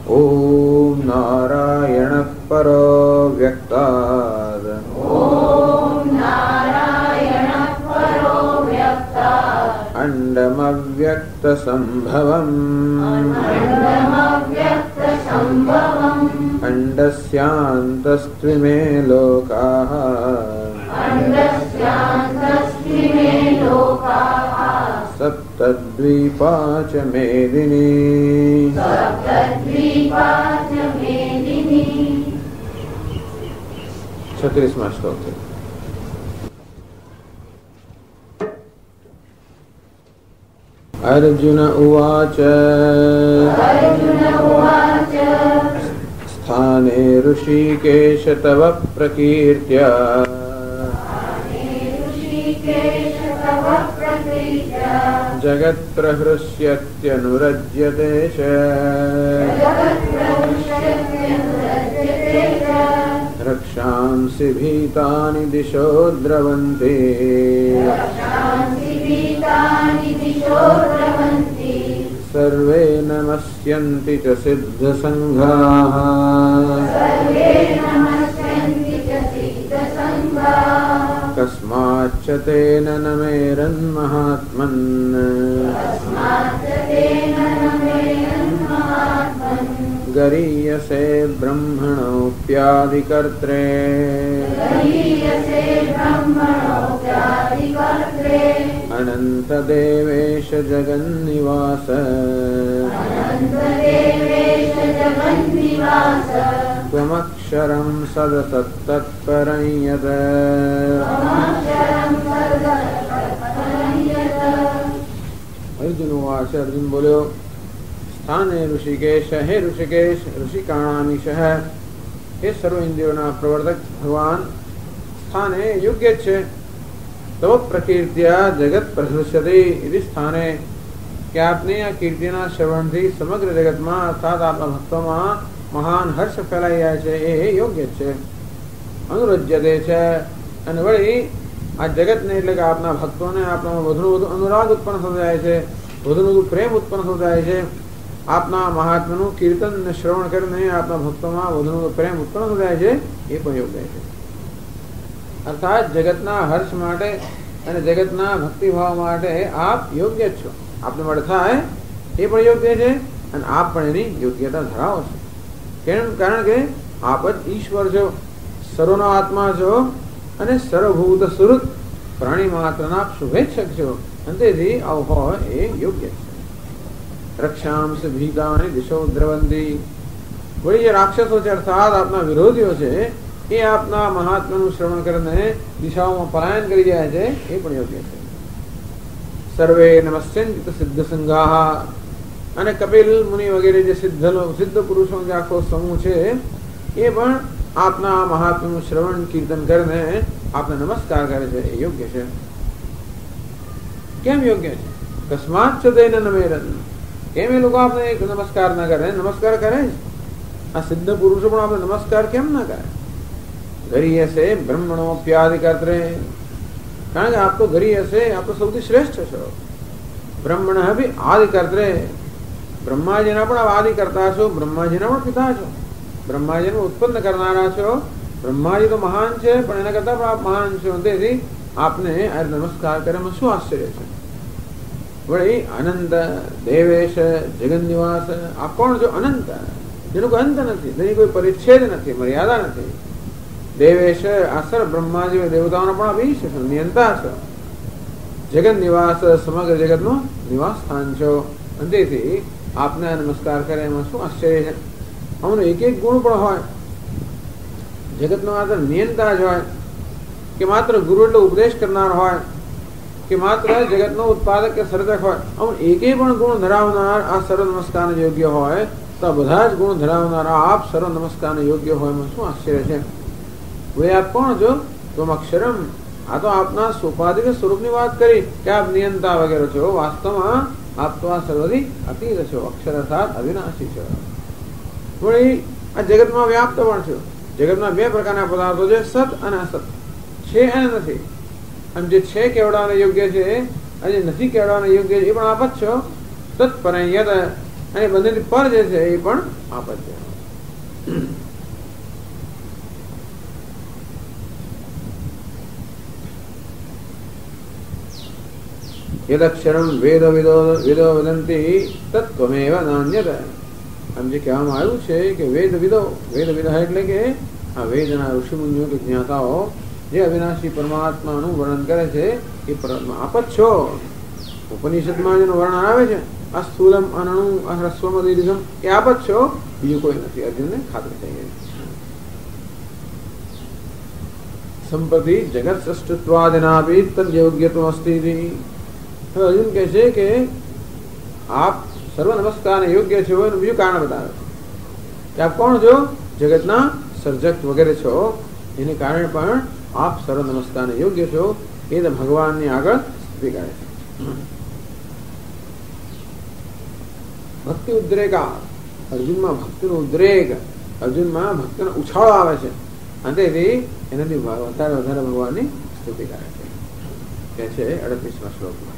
ओम नारायणः परो व्यक्ताद् अंडमव्यक्तसंभवम् अंडस्यान्तस्त्विमे लोकाः सप्तद्वीपा च मेदिनी। 36वां श्लोक है। अर्जुन उवाच स्थाने ऋषिकेश तव प्रकीर्त्या जगत्प्रहृष्यत्यनुरज्यते च रक्षांसि भीतानि दिशो द्रवन्ति सर्वे नमस्यन्ति च सिद्धसङ्घाः कस्माच्च तेन न मेरन्महात्मन् गरीयसे ब्रह्मणोऽप्यादिकर्त्रे अनन्तदेवेश जगन्निवास त्वमक्षरं सदसत्तत्परं यत् अर्जुन उवाच अर्जुन बोलो स्थाने ऋषिकेश हे ऋषिकेश ऋषिकाणामीशः हे सर्व इंद्रियोना प्रवर्तक भगवान स्थाने योग्य छे तव प्रकीर्त्या जगत प्रहृष्यते इति स्थाने કે આપની આ કીર્તિના શ્રવણથી સમગ્ર જગતમાં અર્થાત આપણા ભક્તોમાં મહાન હર્ષ ફેલાઈ જાય છે એ યોગ્ય છે. અનુરજ્યતે છે અને વળી આ જગતને એટલે કે આપના ભક્તોને આપણામાં વધુનું વધુ અનુરાગ ઉત્પન્ન થતો જાય છે, વધુનું વધુ પ્રેમ ઉત્પન્ન થતો જાય છે. આપના મહાત્માનું કીર્તન ને શ્રવણ કરીને આપના ભક્તોમાં વધુનું વધુ પ્રેમ ઉત્પન્ન થતો જાય છે એ પણ યોગ્ય છે. અર્થાત જગતના હર્ષ માટે અને જગતના ભક્તિભાવ માટે આપ યોગ્ય છો. આપને માટે થાય એ પણ યોગ્ય છે અને આપ પણ એની યોગ્યતા ધરાવો છો. કેમ? કારણ કે આપ જ ઈશ્વર છો, સર્વનો આત્મા છો અને સર્વભૂત સુરત પ્રાણી માત્રના શુભેચ્છક છો અને તેથી આવું હોય એ યોગ્ય છે. રક્ષાંશ ભીતાની દિશો દ્રવંતી વળી જે રાક્ષસો છે અર્થાત આપના વિરોધીઓ છે એ આપના મહાત્માનું શ્રવણ કરીને દિશાઓમાં પલાયન કરી જાય છે એ પણ યોગ્ય છે. સર્વે નમસ્યંત સિદ્ધ સંઘાહ અને કપિલ મુનિ વગેરે જે સિદ્ધ પુરુષો જે આખો સમૂહ છે એ પણ આપના મહાત્માનું શ્રવણ કીર્તન કરીને આપને નમસ્કાર કરે છે એ યોગ્ય છે. કેમ યોગ્ય છે? કસ્માત છદેન નમેરન કેમ એ લોકો આપને એક નમસ્કાર ના કરે? નમસ્કાર કરે આ સિદ્ધ પુરુષો પણ આપણે નમસ્કાર કેમ ના કરે? ગરીય છે બ્રહ્મણોપ્યાદિ કર્ત્રે કારણ કે આપ તો ગરીય છે, આપ તો સૌથી શ્રેષ્ઠ છો. બ્રહ્મણ બી આદિ કર્ત્રે બ્રહ્માજીના પણ આદિ કરતા છો, બ્રહ્માજીના પણ પિતા છો, બ્રહ્માજીને ઉત્પન્ન કરનારા છો. બ્રહ્માજી તો મહાન છે પણ એના કરતા પણ આપ મહાન છો. તેથી આપને આ નમસ્કાર કરવામાં શું આશ્ચર્ય છે? વળી અનંત દેવેશ જગન નિવાસ આપ કોણ છો? અનંત, જેનો કોઈ અંત નથી, જેની કોઈ પરિચ્છેદ નથી, મર્યાદા નથી. દેવેશ આસર બ્રહ્માજી દેવતાઓના પણ આપ ઈશ છો, નિયંતા છો. જગન નિવાસ સમગ્ર જગતનું નિવાસ સ્થાન છો અને તેથી આપને નમસ્કાર કરે એમાં શું આશ્ચર્ય છે? આમનો એક એક ગુણ પણ હોય. જગતનો માત્ર નિયંતા જ હોય કે માત્ર ગુરુ એટલે ઉપદેશ કરનાર હોય કે માત્ર જગતનો ઉત્પાદક કે સર્જક હોય, આમ એકે પણ ગુણ ધરાવનાર આ સર્વ નમસ્કારને યોગ્ય હોય તો બધા જ ગુણ ધરાવનારા આપ સર્વ નમસ્કારને યોગ્ય હોય એમાં શું આશ્ચર્ય છે? વે આપ કોણ છો? તમ અક્ષરમ આ તો આપના સોપાધિક સ્વરૂપની વાત કરી કે આપ નિયંતા વગેરે છો. વાસ્તવમાં આપ તો આ સર્વથી અતીત છો, અક્ષર અર્થાત અવિનાશી છો. વળી આ જગતમાં વ્યાપ્ત પણ છો. જગતમાં બે પ્રકારના પદાર્થો છે, સત અને અસત, છે અને નથી. અને જે છે કેવડાને યોગ્ય છે અને જે નથી કેવડાને યોગ્ય છે એ પણ આપ જ છો. તત્પરયત અને બંનેની પર જે છે એ પણ આપ જ છે. યદક્ષરમ વેદ વિદો વિદો વદંતી તત્વમેવ નાન્યત. આમ જે કહેવામાં આવ્યું છે કે વેદ વિદો એટલે કે આ વેદના ઋષિમુનિઓ કે જ્ઞાતાઓ જે અવિનાશી પરમાત્માનું વર્ણન કરે છે એ આપ જ છો. ઉપનિષદમાં જેનું વર્ણન આવે છે આ સ્થૂલમ અનણુ આ હ્રસ્વમ દીર્ઘમ એ આપ જ છો, બીજું કોઈ નથી. અર્જુનને ખાતરી થઈ ગઈ. સંપત્તિ જગત સૃષ્ટત્વાદિનાપી તદ્યોગ્યત્વમ અસ્તિ. હવે અર્જુન કહે છે કે આપ સર્વ નમસ્કાર યોગ્ય છો એનું બીજું કારણ બતાવે કે આપ કોણ છો? જગતના સર્જક વગેરે છો. એને કારણે પણ આપ સર્વ નમસ્કાર યોગ્ય છો. એ તો ભગવાનની આગળ સ્તુતિ કરે છે. ભક્તિ ઉદ્રેકા, અર્જુનમાં ભક્તિનો ઉદ્રેક, અર્જુનમાં ભક્તિનો ઉછાળો આવે છે અને તેથી એનાથી વધારે વધારે ભગવાનની સ્તુતિ કરે છે. કે છે 38મા શ્લોકમાં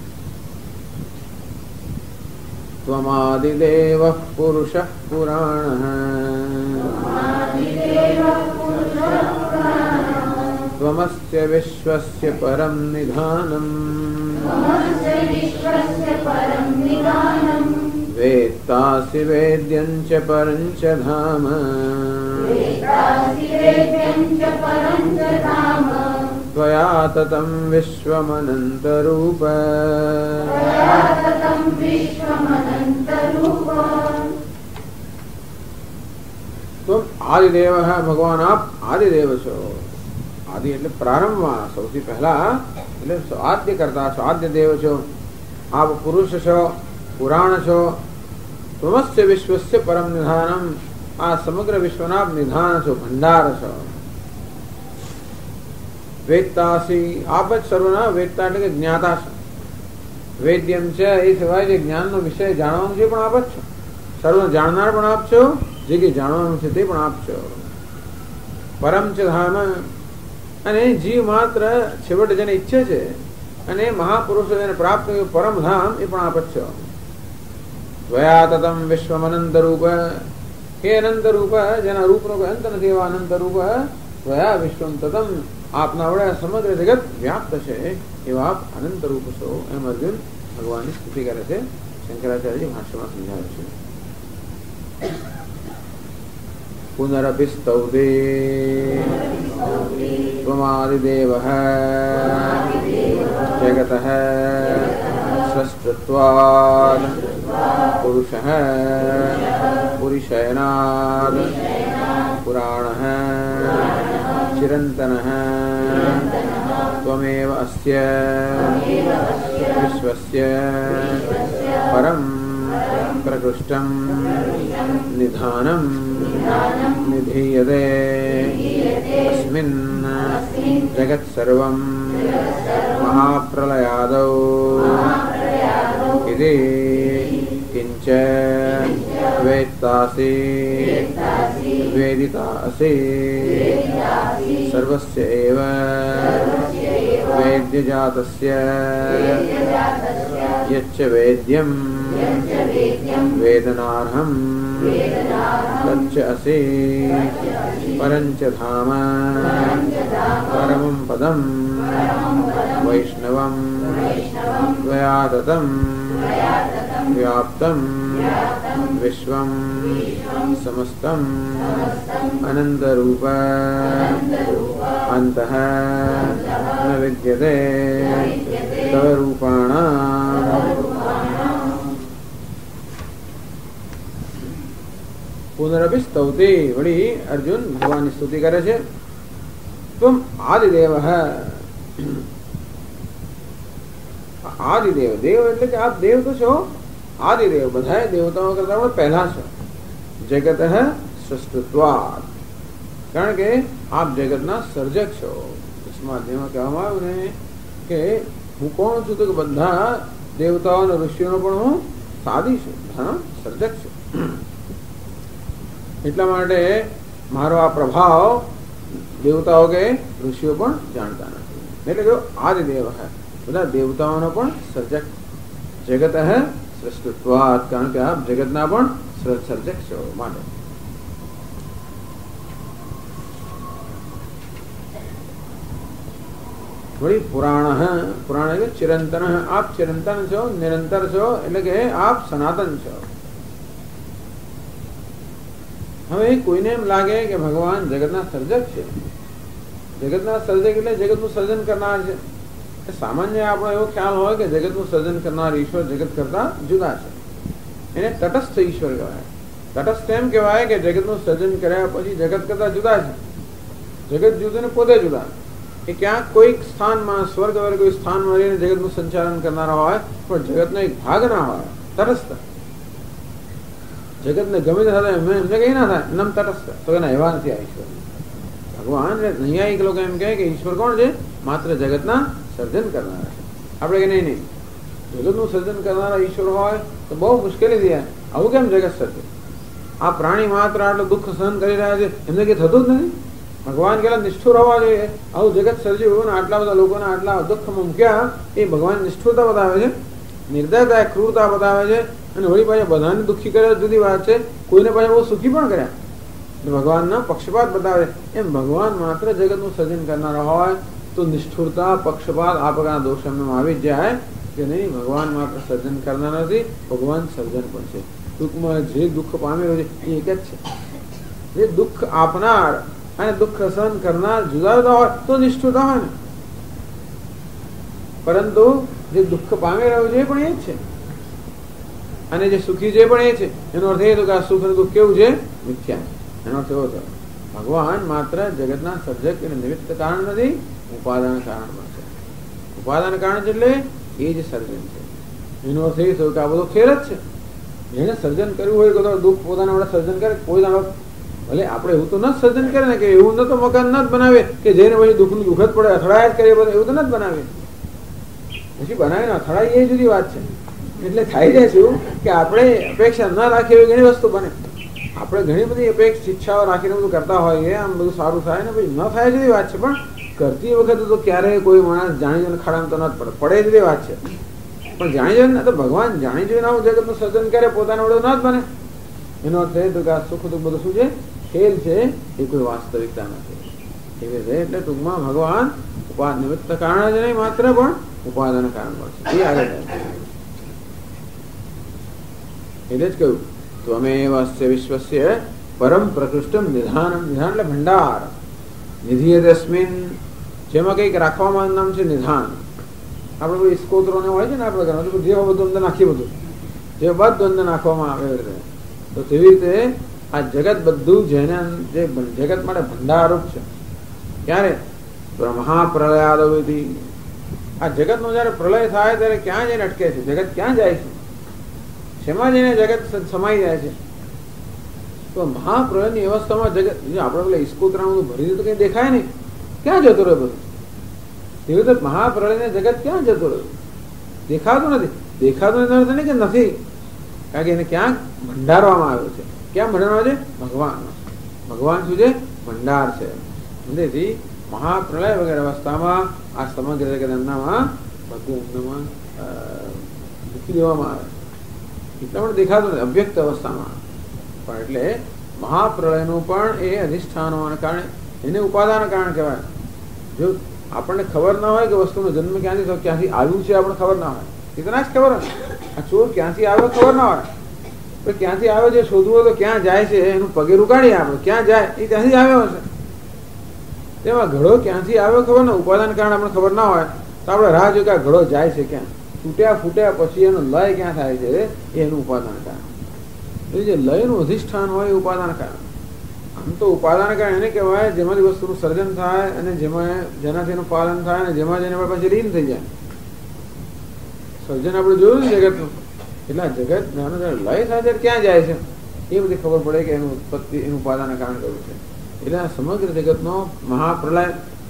ત્વમાદિદેવ પુરુષઃ પુરાણઃ ત્વમસ્ય વિશ્વસ્ય પરમ નિધાનમ વેત્તાસि વેદ્યં ચ પરં ચ ધામ त्वया ततं विश्वमनन्तरूप. तुम आदिदेव है भगवान, आप आदिदेव છો. આદિ એટલે પ્રારંભમાં સૌથી પહેલા એટલે આદ્ય કરતા છો, આદ્ય દેવ છો. આપ પુરુષ છો, પુરાણ છો. ત્વમસ્ય વિશ્વસ્ય પરમ નિધાનમ, આ સમગ્ર વિશ્વના નિધાન છો, ભંડાર છો. વેત્તાસી, આપ જ સર્વના વેત્તા એટલે કે જ્ઞાતા છો. વેદ્યમ છે એ સિવાય જે જ્ઞાનનો વિષય જાણવાનું છે પણ આપ જ છો. સર્વ જાણનાર પણ આપ છો, જે કંઈ જાણવાનું છે તે પણ આપ છો. પરમ ચ ધામ, અને જીવ માત્ર છેવટે જેને ઈચ્છે છે અને મહાપુરુષો જેને પ્રાપ્ત થયું પરમ ધામ એ પણ આપ જ છો. ત્વયા તતમ વિશ્વમ અનંત રૂપ, એ અનંત રૂપ જેના રૂપનો કોઈ અંત નથી એવા અનંત રૂપ. ત્વયા વિશ્વમ તતમ, આપના વડે સમગ્ર જગત વ્યાપ્ત છે એવા આપ અનંત રૂપ છો. એમ અર્જુન ભગવાનની સ્તુતિ કરે છે. શંકરાચાર્યજી ભાષ્યમાં સમજાવે છે. પુનરપિ સ્તૌતે ત્વમાદિદેવઃ જગતઃ સ્રષ્ટત્વાદ પુરુષઃ પુરીશયનાદ પુરાણઃ ચિરંતનઃ ત્વમેવ અસ્ય વિશ્વસ્ય પરમ પ્રકૃષ્ટમ નિધાનમ નિધીયતે અસ્મિન જગત સર્વમ મહાપ્રલયાદૌ ઇતિ કિંચ વેત્તાસि વેદિતાસि સર્વસ્ય એવ વેદ્યજાતસ્ય યચ્ચ વેદ્યમ વેદનાર્હમ તચ્ચ અસि પરંચ ધામ પરમં પદમ વૈષ્ણવમ ત્વયા તતં વ્યાપ્તમ વિશ્વમ સમસ્તમ અનંતરૂપ અંતઃ ન વિદ્યતે તવ રૂપાણામ. પુનરપિ સ્તૌતે, વળી અર્જુન ભગવાનની સ્તુતિ કરે છે. ત્વમ આદિદેવ, આદિદેવ, દેવ એટલે કે આપ દેવ તો છો. આદિદેવ, બધા દેવતાઓ કરતા પણ પહેલા છો. જગત સૃષ્ટત્વાદ, કારણ કે આપ જગતના સર્જક છો. માધ્યમમાં કહેવામાં આવ્યું ને કે હું કોણ છું, તો કે બધા દેવતાઓ અને ઋષિઓનો પણ હું સાદી છું, સર્જક છું. એટલા માટે મારો આ પ્રભાવ દેવતાઓ કે ઋષિઓ પણ જાણતા નથી. એટલે કે આદિદેવ બધા દેવતાઓનો પણ સર્જક. જગત સૃષ્ટત્વાત, કારણ કે આપ જગતના પણ સર્જક છો માટે. વળી પુરાણ, પુરાણ એટલે ચિરંતન, આપ ચિરંતન છો, નિરંતર છો, એટલે કે આપ સનાતન છો. હવે કોઈને એમ લાગે કે ભગવાન જગતના સર્જક છે, જગતના સર્જક એટલે જગતનું સર્જન કરનાર છે. સામાન્ય આપણો એવો ખ્યાલ હોય કે જગતનું સર્જન કરનાર ઈશ્વર જગત કરતા જુદા છે. એને તટસ્થ ઈશ્વર કહેવાય. તટસ્થ એમ કહેવાય કે જગતનું સર્જન કર્યા પછી જગત કરતા જુદા છે. જગત જુદું ને પોતે જુદા. એ ક્યાંક કોઈક સ્થાનમાં, સ્વર્ગ વગેરે કોઈ સ્થાનમાં રહીને જગતનું સંચાલન કરનારા હોય, પણ જગતનો એક ભાગ ના હોય. તટસ્થ, જગતને ગમે તે થાય એમને કઈ ના થાય, નમ તટસ્થ. તો એના એવા નથી આ ઈશ્વર. ભગવાન નૈયાયિક લોકો એમ કહે કે ઈશ્વર કોણ છે? માત્ર જગતના સર્જન કરનારા છે. આપણે કે નહીં નહીં, જગતનું સર્જન કરનારા ઈશ્વર હોય તો બહુ મુશ્કેલી થાય. આવું કેમ જગત સર્જે? આ પ્રાણી માત્ર આટલું દુઃખ સહન કરી રહ્યા છે, એમને કઈ થતું જ નથી. ભગવાન કેટલા નિષ્ઠુર હોવા જોઈએ. આવું જગત સર્જ્યું ને આટલા બધા લોકોને આટલા દુઃખમાં મૂક્યા, એ ભગવાન નિષ્ઠુરતા બતાવે છે, નિર્દયતા, ક્રૂરતા બતાવે છે. અને વળી પાછા બધાને દુઃખી કરે જુદી વાત છે, કોઈને પાછા બહુ સુખી પણ કર્યા. ભગવાનના પક્ષપાત બતાવે. એમ ભગવાન માત્ર જગતનું સર્જન કરનારા હોય તો નિષ્ઠુરતા, પક્ષપાત આ પ્રકારના દોષ એમને આવી જ જાય કે નહીં, ભગવાન માત્ર સર્જન કરનાર નથી, ભગવાન સર્જન પણ છે. ટૂંકમાં જે દુઃખ પામેલો છે એ એક જ છે. જે દુઃખ આપનાર અને દુઃખ સહન કરનાર જુદા જુદા હોય તો નિષ્ઠુરતા હોય ને, પરંતુ જે દુઃખ પામી રહ્યું છે એ પણ એ જ છે, અને જે સુખી છે પણ એ છે. એનો અર્થ એ હતો કે આ સુખ અને દુઃખ કેવું છે? મિથ્યા. એનો અર્થ એવો થયો ભગવાન માત્ર જગતના સર્જક અને નિમિત્ત કારણ નથી, ઉપાદાન કારણ પણ છે. ઉપાદાન કારણ છે એટલે એ જ સર્જન છે. એનો અર્થ એ થયો કે આ બધો ખેલ જ છે. જેને સર્જન કર્યું હોય કે દુઃખ પોતાના વડે સર્જન કરે, કોઈ દાડો ભલે આપણે એવું તો ન સર્જન કરે ને કે એવું ન તો મકાન ન જ બનાવે કે જેને પછી દુઃખનું દુઃખ જ પડે, અથડાય જ કરીએ, બધું એવું તો ન જ બનાવે. પછી બનાવે ને અથડાય એ જુદી વાત છે. એટલે થાય જાય શું કે આપણે અપેક્ષા ન રાખીએ એવી ઘણી વસ્તુ બને. આપણે ઘણી બધી અપેક્ષા ઈચ્છાઓ રાખીને બધું કરતા હોઈએ, આમ બધું સારું થાય ને પછી ન થાય જુદી વાત છે. પણ કરતી વખતે તો ક્યારેય કોઈ માણસ જાણી જોઈને ખાડામાં તો ન જ પડે, પડે જુદી વાત છે. પણ જાણી જોઈને તો ભગવાન જાણી જોઈને આવું જગતનું સર્જન કરે, પોતાના વડે ન જ બને. એનો અર્થ એ તો કે આ સુખ દુઃખ બધું શું છે? ખેલ છે, એ કોઈ વાસ્તવિકતા નથી. એવી છે. એટલે ટૂંકમાં ભગવાન ઉપાદ નિમિત્ત કારણ જ નહીં માત્ર, પણ ઉપાદાન કારણ પણ છે. એ આગળ જાય એટલે જ કહ્યું તો અમે વાસ્ય વિશ્વસ્ય પરમ પ્રકૃષ્ટમ નિધાનમ. નિધાન એટલે ભંડાર. નિધિયસ્મિન, જેમાં કંઈક રાખવામાં નામ છે નિધાન. આપણે કોઈ સ્કોત્રો ને હોય છે ને આપણે ઘરમાં જે બધું અંદર નાખીએ, બધું જે બધું અંદર નાખવામાં આવે રીતે, તો તેવી રીતે આ જગત બધું જેને જે જગત માટે ભંડારરૂપ છે. ક્યારે? મહાપ્રલયાદવિધિ. આ જગતનો જયારે પ્રલય થાય ત્યારે ક્યાં જઈને અટકે છે? જગત ક્યાં જાય છે? શેમાં જઈને જગત સમાઈ જાય છે? તો મહાપ્રલયની અવસ્થામાં જગત, આપણે પેલા ઇસ્કોતરામાં બધું ભરી દીધું, કઈ દેખાય નહીં, ક્યાં જતું રહે બધું? એવી રીતે મહાપ્રલયને જગત ક્યાં જતું રહ્યું? દેખાતું નથી. દેખાતું નથી કે નથી, કારણ કે એને ક્યાંક ભંડારવામાં આવ્યો છે. ક્યાં ભંડારવામાં છે? ભગવાન. ભગવાન શું છે? ભંડાર છે. તેથી મહાપ્રલય વગેરે અવસ્થામાં આ સમગ્ર જગત એમનામાં બધું એમનામાં મૂકી દેવામાં આવે. એટલા માટે દેખાતું નથી અવ્યક્ત અવસ્થામાં. પણ એટલે મહાપ્રલયનું પણ એ અધિષ્ઠાન હોવાને કારણે એને ઉપાદાન કારણ કહેવાય. જો આપણને ખબર ના હોય કે વસ્તુનો જન્મ ક્યાંથી આવ્યું છે, આપણને ખબર ના હોય, એ તો ના જ ખબર હોય. આ ચોર ક્યાંથી આવ્યો ખબર ના હોય, પણ ક્યાંથી આવ્યો છે શોધવું હોય તો ક્યાં જાય છે એનું પગે રૂકાડીએ આપણે, ક્યાં જાય એ ત્યાંથી જ આવ્યો હશે. તેમાં ઘડો ક્યાંથી આવ્યો ખબર ને, ઉપાદાન કારણ આપણે ખબર ના હોય તો આપણે રાહ જોઈએ કે આ ઘડો જાય છે ક્યાં. તૂટ્યા ફૂટ્યા પછી એનો લય ક્યાં થાય છે એ એનું ઉપાદાન કારણ. એ જે લયનું અધિષ્ઠાન હોય એ ઉપાદાન કારણ. આમ તો ઉપાદાન કારણ એને કહેવાય જેમાંથી વસ્તુનું સર્જન થાય અને જેનાથી એનું પાલન થાય અને જેમાં જેને પછી લીન થઈ જાય. સર્જન આપણે જોયું ને જગતનું, એટલે જગત નાનો લય થાય ત્યારે ક્યાં જાય છે એ બધી ખબર પડે કે એનું ઉત્પત્તિ એનું ઉપાદાન કારણ કર્યું છે. એટલે આ સમગ્ર જગતનો મહાપ્રલય,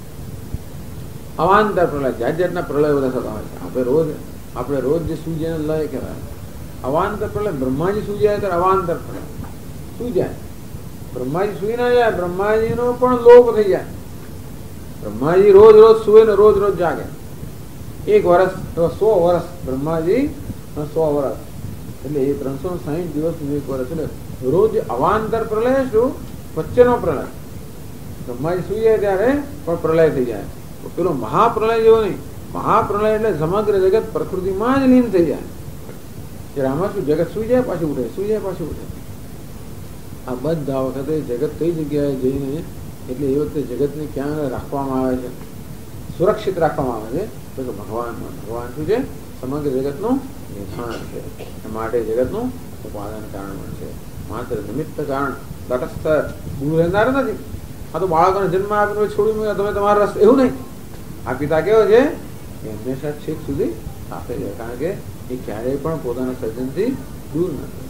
અવાંતર પ્રલય, જાત જાતના પ્રલય બધા થતા હોય છે. આપણે રોજ જે સૂઈ જાય લય કહેવાય. અવાંતર પ્રલય, બ્રહ્માજી સૂઈ જાય ત્યારે અવાંતર પ્રલય સૂઈ જાય. બ્રહ્માજી સુઈ ના જાય, બ્રહ્માજીનો પણ લોપ થઈ જાય. બ્રહ્માજી રોજ રોજ સુવે ને રોજ રોજ જાગે. 1 વર્ષ અથવા 100 વર્ષ બ્રહ્માજી 100 વર્ષ એટલે એ 360 દિવસનું એક વર્ષ એટલે રોજ અવાંતર પ્રલય શું વચ્ચેનો પ્રલય. બ્રહ્માજી સુઈ જાય ત્યારે પણ પ્રલય થઈ જાય. પેલો મહાપ્રલય જેવો નહીં. મહાપ્રલય એટલે સમગ્ર જગત પ્રકૃતિમાં જ લીન થઈ જાય. આમાં શું જગત સુઈ જાય પાછું ઉઠે, સુઈ જાય પાછું ઉઠે. આ બધા વખતે જગત કઈ જગ્યાએ જઈને એટલે એ વખતે જગતને ક્યાં રાખવામાં આવે છે, સુરક્ષિત રાખવામાં આવે છે તો ભગવાનમાં. ભગવાન શું છે? સમગ્ર જગતનું નિધાન છે. માટે જગતનું ઉપાદાન કારણ પણ છે. માત્ર નિમિત્ત કારણ તટસ્થ દૂર રહેનાર નથી. આ તો બાળકોને જન્મ આપીને છોડી મૂક્યા તમે તમારા રસ્તે, એવું નહીં. આ પિતા કેવો છે એ હંમેશા છેક સુધી સાથે છે, કારણ કે એ ક્યારેય પણ પોતાના સર્જનથી દૂર નથી.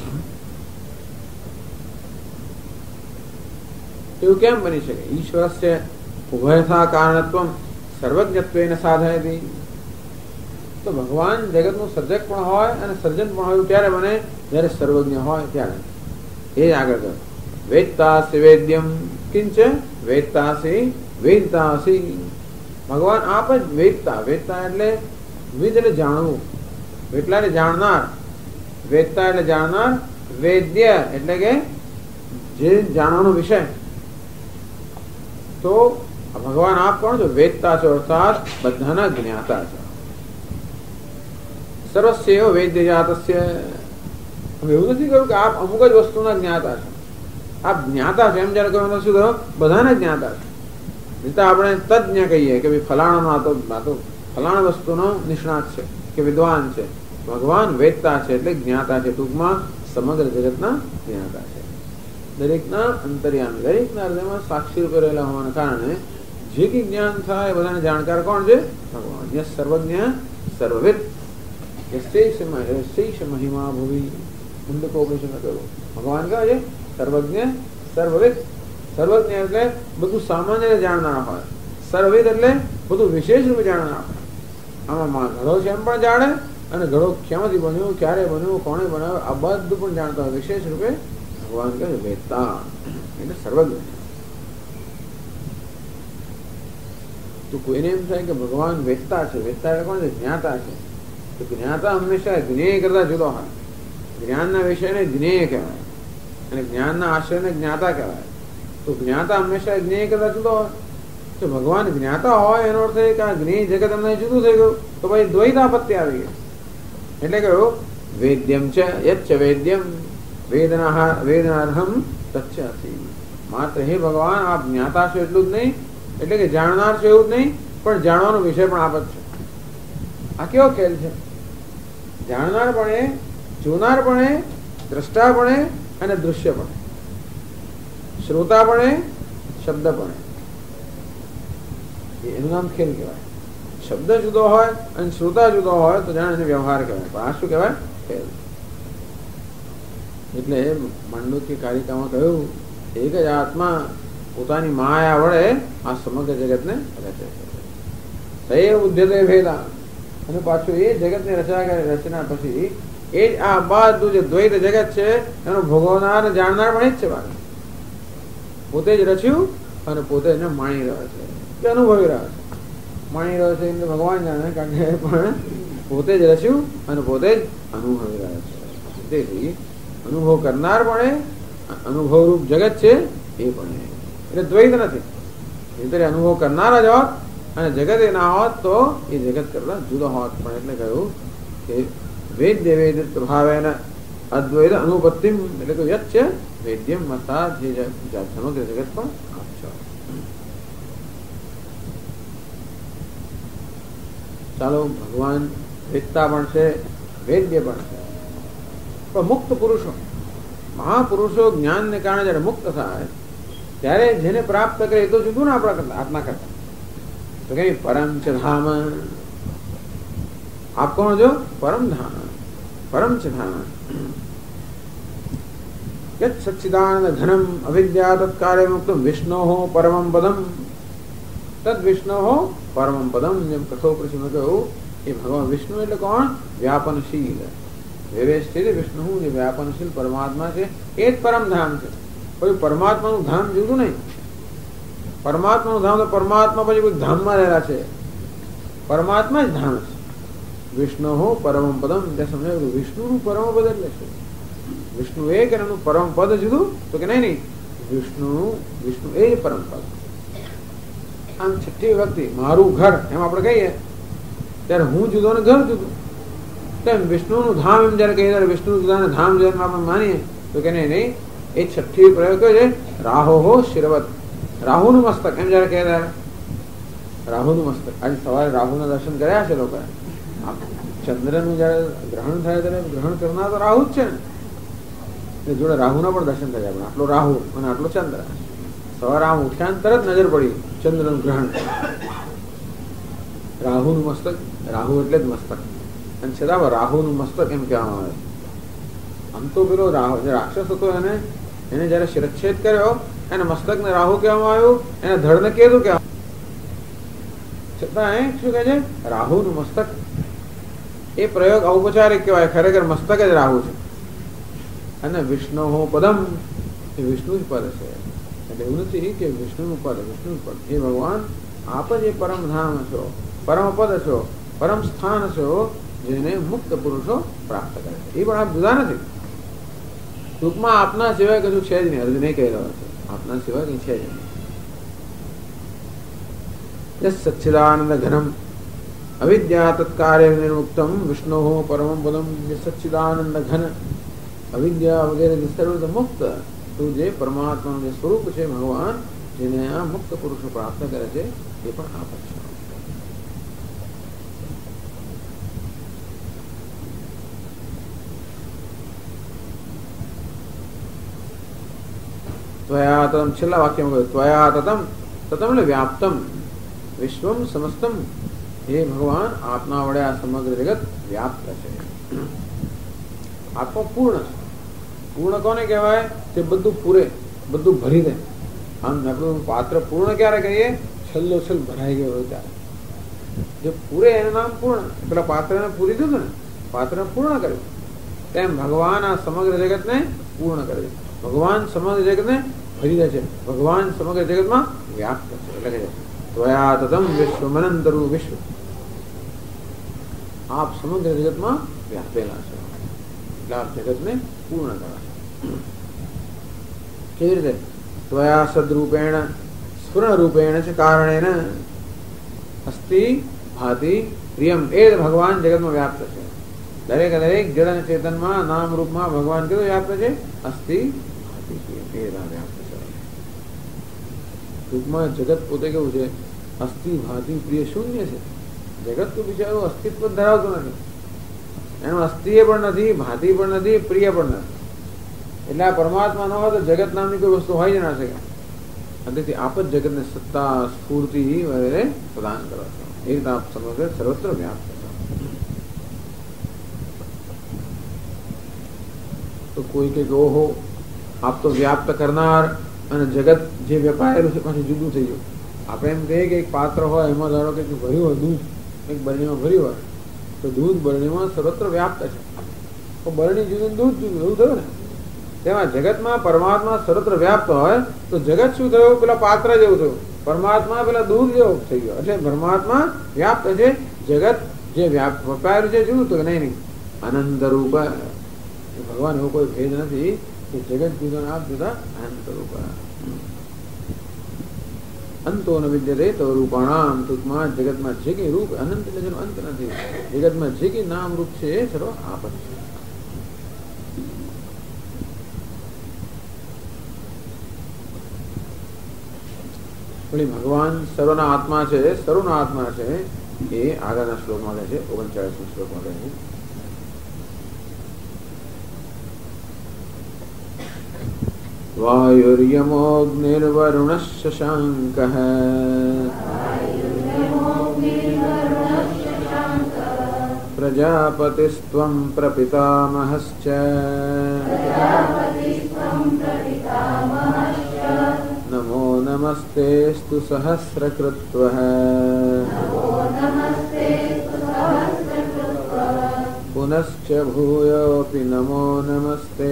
એવું કેમ બની શકે? ઈશ્વરસ્ય ઉભયથા કારણત્વમ સર્વજ્ઞત્વેન સાધયતિ. તો ભગવાન જગતનું સર્જક પણ હોય અને સર્જન પણ હોય ત્યારે બને જ્યારે સર્વજ્ઞ હોય ત્યારે. એ આગળ કહ્યું વેદતાસી વેદ્યમ કિંચ વેદતાસી વેદતાસી. ભગવાન આપ જ વેદતા. વેદતા એટલે વિદ એટલે જાણવું, વેટલા એટલે જાણનાર, વેદતા એટલે જાણનાર, વેદ્ય એટલે કે જે જાણવાનો વિષય. તો ભગવાન આપ કોણ છો? વેદતા છો, અર્થાત બધાના જ્ઞાતા છો. સર્વસ્ય વેદ્ય જાતસ્ય. એવું નથી કહ્યું કે આપ અમુક જ વસ્તુના જ્ઞાતા છો. આપ જ્ઞાતા છો એમ જયારે કહ્યું શું થયું? બધાના જ્ઞાતા છો. રીતે આપણે તજ્ઞ કહીએ કે ભાઈ ફલાણા તો ફલાણા વસ્તુનો નિષ્ણાત છે કે વિદ્વાન છે. ભગવાન વેદતા છે એટલે જ્ઞાતા છે. ટૂંકમાં સમગ્ર જગતના જ્ઞાતા છે. દરેકના અંતર્યામી, દરેકના હૃદયમાં સાક્ષી રૂપે રહેલા હોવાના કારણે જે કઈ જ્ઞાન થાય એ બધાને જાણકાર કોણ છે? ભગવાન. યસ સર્વજ્ઞ સર્વવિદ યસ્યૈષ મહિમા ભુવિ. મુંડકોપનિષદમાં કહ્યું ભગવાન કહે છે સર્વજ્ઞ સર્વવિદ. સર્વજ્ઞ એટલે બધું સામાન્ય જાણનારા હોય. સર્વવિદ એટલે બધું વિશેષ રૂપે જાણનારા હોય. આમાં ઘડો છે એમ પણ જાણે અને ઘડો ક્યાંથી બન્યો, ક્યારે બન્યો, કોણે બનાવ્યો, આ બધું પણ જાણતા હોય વિશેષ રૂપે. ભગવાન કહે છે વેદતા એટલે સર્વજ્ઞ. તો કોઈને એમ થાય કે ભગવાન વેદતા છે. વેદતા એટલે કોણ છે? જ્ઞાતા છે. તો જ્ઞાતા હંમેશા જ્ઞેય કરતા જુદો હોય. જ્ઞાનના વિષયને જ્ઞેય કહેવાય અને જ્ઞાનના આશ્રયને જ્ઞાતા કહેવાય. તો જ્ઞાતા હંમેશા જ્ઞેય કરતા જુદો હોય. તો ભગવાન જ્ઞાતા હોય એનો અર્થ એ કે આ જ્ઞેય જગત અમને જુદું થઈ ગયું તો ભાઈ દ્વૈતાપત્તિ આવી ગઈ. એટલે કહ્યું વેદ્યમ છે યચ્ચ વેદ્યમ વેદનાર્હમ તચ્છાસી. માત્ર હે ભગવાન આપ જ્ઞાતા છો એટલું જ નહીં, એટલે કે જાણનાર છો એવું જ નહીં, પણ જાણવાનો વિષય પણ આપ જ છો. આ કેવો ખેલ છે? જાણનાર પણ, જોનાર પણ, દ્રષ્ટા પણ અને દૃશ્ય પણ, શ્રોતા પણ, શબ્દ પણ. એનું નામ ખેલ કહેવાય. શબ્દ જુદો હોય અને શ્રોતા જુદો હોય તો જાણે એને વ્યવહાર કહેવાય. પણ આ શું કહેવાય? ખેલ. એટલે માંડુક્ય કારિકામાં કહ્યું એક જ આત્મા પોતાની માયા વડે આ સમગ્ર જગતને રચે છે. એ ઉદ્યતે ભેદા. અને પાછું એ જગતને રચના પછી એ જ આ બધું જે દ્વૈત જગત છે એનો ભોગવનાર જાણનાર પણ એ જ છે. પોતે જ રચ્યું અને પોતે એને માણી રહ્યો છે કે અનુભવી રહ્યો છે. માણી રહ્યો છે એટલે ભગવાન જાણે, કારણ કે પણ પોતે જ રચ્યું અને પોતે જ અનુભવી રહ્યો છે. તેથી અનુભવ કરનાર પણ અનુભવરૂપ જગત છે એ પણ. એટલે દ્વૈત નથી. એ અનુભવ કરનારા જ હોત અને જગત એ ના હોત તો એ જગત કરતા જુદો હોત. પણ એટલે કહ્યું કે વેદ્ય વેદ પ્રભાવેન અદ્વૈત અનુપત્તિમ. એટલે કે યચ્ચ વેદ્યમ મતા જે સમગ્ર જગત પણ આપ છો. ચાલો ભગવાન વેદતા પણ છે, વેદ્ય પણ છે. પણ મુક્ત પુરુષો, મહાપુરુષો જ્ઞાનને કારણે જયારે મુક્ત થાય ત્યારે જેને પ્રાપ્ત કરે એ તો જુદું ને આપણા કરતા. તો કે પરમ ચ ધામ. આપ કોણ છો? પરમ ધામ, પરમ ચ ધામ. યત સચ્ચિદાનંદ ઘનમ અવિદ્યા તત્કાર્ય મુક્તમ વિષ્ણોઃ પરમં પદમ. તદ વિષ્ણોઃ પરમં પદમ. જેમ કઠોપનિષદમાં કહ્યું એ ભગવાન વિષ્ણુ એટલે કોણ? વ્યાપનશીલ. વિવેશથી વિષ્ણુ જે વ્યાપનશીલ પરમાત્મા છે એ જ પરમ ધામ છે. કોઈ પરમાત્માનું ધામ જુદું નહીં. પરમાત્માનું ધામ તો પરમાત્મા પછી કોઈ ધામમાં રહેલા છે. પરમાત્મા જ ધામ છે. વિષ્ણુ પરમ પદમ. ત્યાં સમજાયું વિષ્ણુનું પરમ પદ એટલે શું? વિષ્ણુ એક અને એનું પરમ પદ જુદું? તો કે નહીં, વિષ્ણુ એ પરમ પદ. આમ છઠ્ઠી વ્યક્તિ મારું ઘર એમ આપણે કહીએ ત્યારે હું જુદો ને ઘર જુદું. તેમ વિષ્ણુનું ધામ એમ જયારે કહીએ ત્યારે વિષ્ણુ જુદા ધામ જયારે આપણે માનીએ તો કે નહીં, એ છઠ્ઠી પ્રયોગ કયો છે? રાહો શિરવત, રાહુનું મસ્તક એમ જયારે કહે ત્યારે રાહુનું મસ્તક. આજે સવારે રાહુના દર્શન કર્યા છે લોકોએ. ચંદ્રનું જયારે ગ્રહણ થાય ત્યારે ગ્રહણ કરનાર તો રાહુ જ છે ને, જોડે રાહુના પણ દર્શન કર્યા. પણ આટલો રાહુ અને આટલો ચંદ્ર. સવારે આમ ઉઠ્યા તરત નજર પડી ચંદ્રનું ગ્રહણ. રાહુનું મસ્તક, રાહુ એટલે જ મસ્તક. અને છતાં રાહુનું મસ્તક એમ કહેવામાં આવે. આમ તો પેલો રાક્ષસ હતો એને જયારે શિરચ્છેદ કર્યો એને મસ્તક ને રાહુ કહેવામાં આવ્યું, એને ધડ ને કેતુ કહેવામાં. છતાં શું કહે છે? રાહુનું મસ્તક. એ પ્રયોગ ઔપચારિક કહેવાય, ખરેખર મસ્તક જ રાહુ છે. અને વિષ્ણુ પદમ એ વિષ્ણુ જ પદ છે. એટલે એવું નથી કે વિષ્ણુનું પદ, વિષ્ણુ પદ. એ ભગવાન આપ જ એ પરમ ધામ છો, પરમ પદ છો, પરમ સ્થાન છો, જેને મુક્ત પુરુષો પ્રાપ્ત કરે છે. એ પણ આપ જુદા નથી. ટૂંકમાં આપના સિવાય કશું છે જ નહીં. અર્જુન નહીં કહી રહ્યો છે, આપના સિવાય કઈ છે જ નહીં. સચ્ચિદાનંદ ઘનમ અવિદ્યા તત્કાર્ય નિર્મુક્તમ વિષ્ણુ પરમ પદમ. જે સચ્ચિદાનંદ ઘન અવિદ્યા વગેરે સર્વ મુક્ત તો જે પરમાત્માનું જે સ્વરૂપ છે ભગવાન, જેને આ મુક્ત પુરુષો પ્રાપ્ત કરે છે, એ પણ આપ જ છો. ત્વયા તતમ, છેલ્લા વાક્યમાં કહ્યું ત્વયા તતમ. તતમ એટલે વ્યાપ્તમ વિશ્વમ સમસ્તમ. હે ભગવાન, આપના વડે આ સમગ્ર જગત વ્યાપ્ત છે. આત્મા પૂર્ણ છે. પૂર્ણ કોને કહેવાય? તે બધું પૂરે, બધું ભરી દે. આમ આપણું પાત્ર પૂર્ણ ક્યારે કહીએ? છેલ્લો છેલ્લ ભરાઈ ગયો હોય ત્યારે. જે પૂરે એનું નામ પૂર્ણ. પેલા પાત્રને પૂરી દીધું ને, પાત્રને પૂર્ણ કર્યું. તેમ ભગવાન આ સમગ્ર જગતને પૂર્ણ કરે છે. ભગવાન સમગ્ર જગતને ભરી દે છે. ભગવાન સમગ્ર જગતમાં વ્યાપ્ત છે. એટલે કે ત્વયા તતમ વિશ્વમનંતરુ વિશ્વ. આપ સમગ્ર જગતમાં વ્યાપેલા છો. એટલે આપ જગતને પૂર્ણ કરવા. કેવી રીતે? ત્વયા સદરૂપેણ સ્ફુરણ રૂપેણ છે કારણેન અસ્તિ ભાતિ પ્રિયમ. એ ભગવાન જગતમાં વ્યાપ્ત છે. દરેક દરેક જડ અને ચેતનમાં નામ રૂપમાં ભગવાન કેવું વ્યાપ્ત છે? અસ્તિ ભાતિ પ્રિયમ. એ વ્યાપ્ત છે. ટૂંકમાં જગત પોતે કેવું છે? અસ્તિ ભાતિ પ્રિય શૂન્ય છે. જગત તો બિચારું અસ્તિત્વ ધરાવતું નથી. એનું અસ્થિય પણ નથી, ભાતિ પણ નથી, પ્રિય પણ નથી. એટલે આ પરમાત્મા ન હોય તો જગત નામની કોઈ વસ્તુ હોય જ ના શકે. તેથી આપ જ જગતને સત્તા, સ્ફૂર્તિ વગેરે પ્રદાન કરો છો. એ રીતે આપ સમગ્ર સર્વત્ર વ્યાપ્ત છો. તો કોઈ કે ઓહો, આપ તો વ્યાપ્ત કરનાર અને જગત જે વેપાયેલું છે પાછું જુદું થઈ ગયું. આપણે એમ કહીએ કે એક પાત્ર હોય, એમાં ધારો કે ભર્યું હોય દૂધ, એક બરણીમાં ભર્યું હોય તો દૂધ બરણીમાં સર્વત્ર વ્યાપ્ત છે. તો બરણી જુદું, દૂધ જુદું, એવું થયું ને. તેમાં જગતમાં પરમાત્મા સર્વત્ર વ્યાપ્ત હોય તો જગત શું થયું? પેલા પાત્ર જેવું થયું. પરમાત્મા પેલા દૂધ જેવો થઈ ગયો. એટલે પરમાત્મા વ્યાપ્ત છે, જગત જે વપાયેલું છે જુદું. તો નહીં નહીં, અનંત રૂપ ભગવાન એવો કોઈ ભેદ નથી કે જગત જુદા આપ જુદા અનંત રૂપ. અંતો ન વિદ્યતે તો રૂપાણામ. ટૂંકમાં જગતમાં જે કઈ રૂપ અનંત એટલે જેનો અંત નથી. જગતમાં જે કઈ નામ રૂપ છે એ સર્વ આપ જ છે. ભગવાન સર્વના આત્મા છે, સર્વના આત્મા છે. એ આગળના શ્લોકમાં કહે છે, 39 શ્લોકમાં કહે છે. વાયુર્યમોગ્નિર્વરુણઃ શશાંકઃ પ્રજાપતિસ્ત્વં પ્રપિતામહશ્ચ નમો નમસ્તેસ્તુ સહસ્રકૃત્વઃ પુનશ્ચ ભૂયોऽપि નમો નમસ્તે.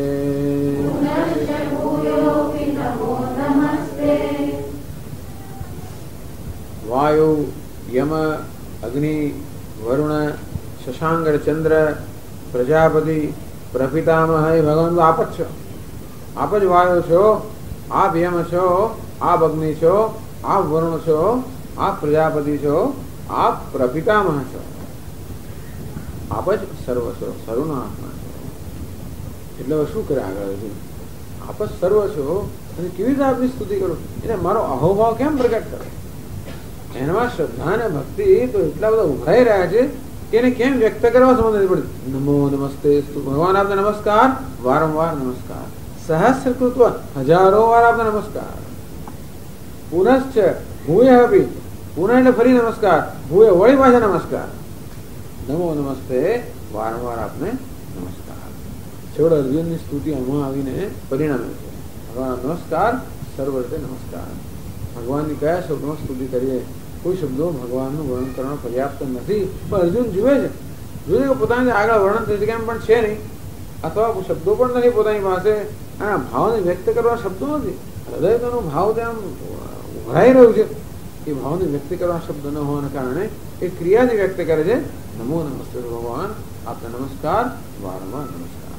વાયુ, યમ, અગ્નિ, વરુણ, शशांक चंद्र प्रजापति प्रपितामह એ ભગવાન તો આપ જ છો, આપ જ વાયુ છો, આપ યમ છો, આપ અગ્નિ છો, આપ વરુણ છો, આપ પ્રજાપતિ છો, આપ પ્રપિતામહ છો, આપ જ સર્વ છો, સર્વનો આત્મા છો. એટલે શું કરે આગળ? આપ જ સર્વ છો અને કેવી રીતે આપની સ્તુતિ કરું? એટલે મારો અહોભાવ કેમ પ્રગટ કરો? એમાં શ્રદ્ધા અને ભક્તિ તો એટલા બધા ઉભરાઈ રહ્યા છે કે એને કેમ વ્યક્ત કરવા સમજ નથી પડતી. નમો નમસ્તે ભગવાન આપને નમસ્કાર, વારંવાર નમસ્કાર, સહસ્ર કૃત્વ હજારો વાર આપને નમસ્કાર, પુનશ્ચ ભૂય અપી, પુનઃ એટલે ફરી નમસ્કાર, ભૂય વળી પાછા નમસ્કાર, નમો નમસ્તે વારંવાર આપને નમસ્કાર. છેવટે અર્જુનની સ્તુતિ આમાં આવીને પરિણામે છે ભગવાન નમસ્કાર, સર્વ રીતે નમસ્કાર. ભગવાનની કયા શબ્દોમાં સ્તુતિ કરીએ? કોઈ શબ્દો ભગવાનનું વર્ણન કરવાનો પર્યાપ્ત નથી, પણ અર્જુન જુએ છે, જુએ કે પોતાની આગળ વર્ણન થઈ શકે એમ પણ છે નહીં, અથવા શબ્દો પણ નથી પોતાની પાસે, અને ભાવને વ્યક્ત કરવા શબ્દો નથી, હૃદયનો ભાવ ત્યાં ઉભરાઈ રહ્યું છે. એ ભાવને વ્યક્ત કરવા શબ્દ ન હોવાના કારણે એ ક્રિયાથી વ્યક્ત કરે છે. નમો નમસ્તે ભગવાન આપને નમસ્કાર, વારંવાર નમસ્કાર.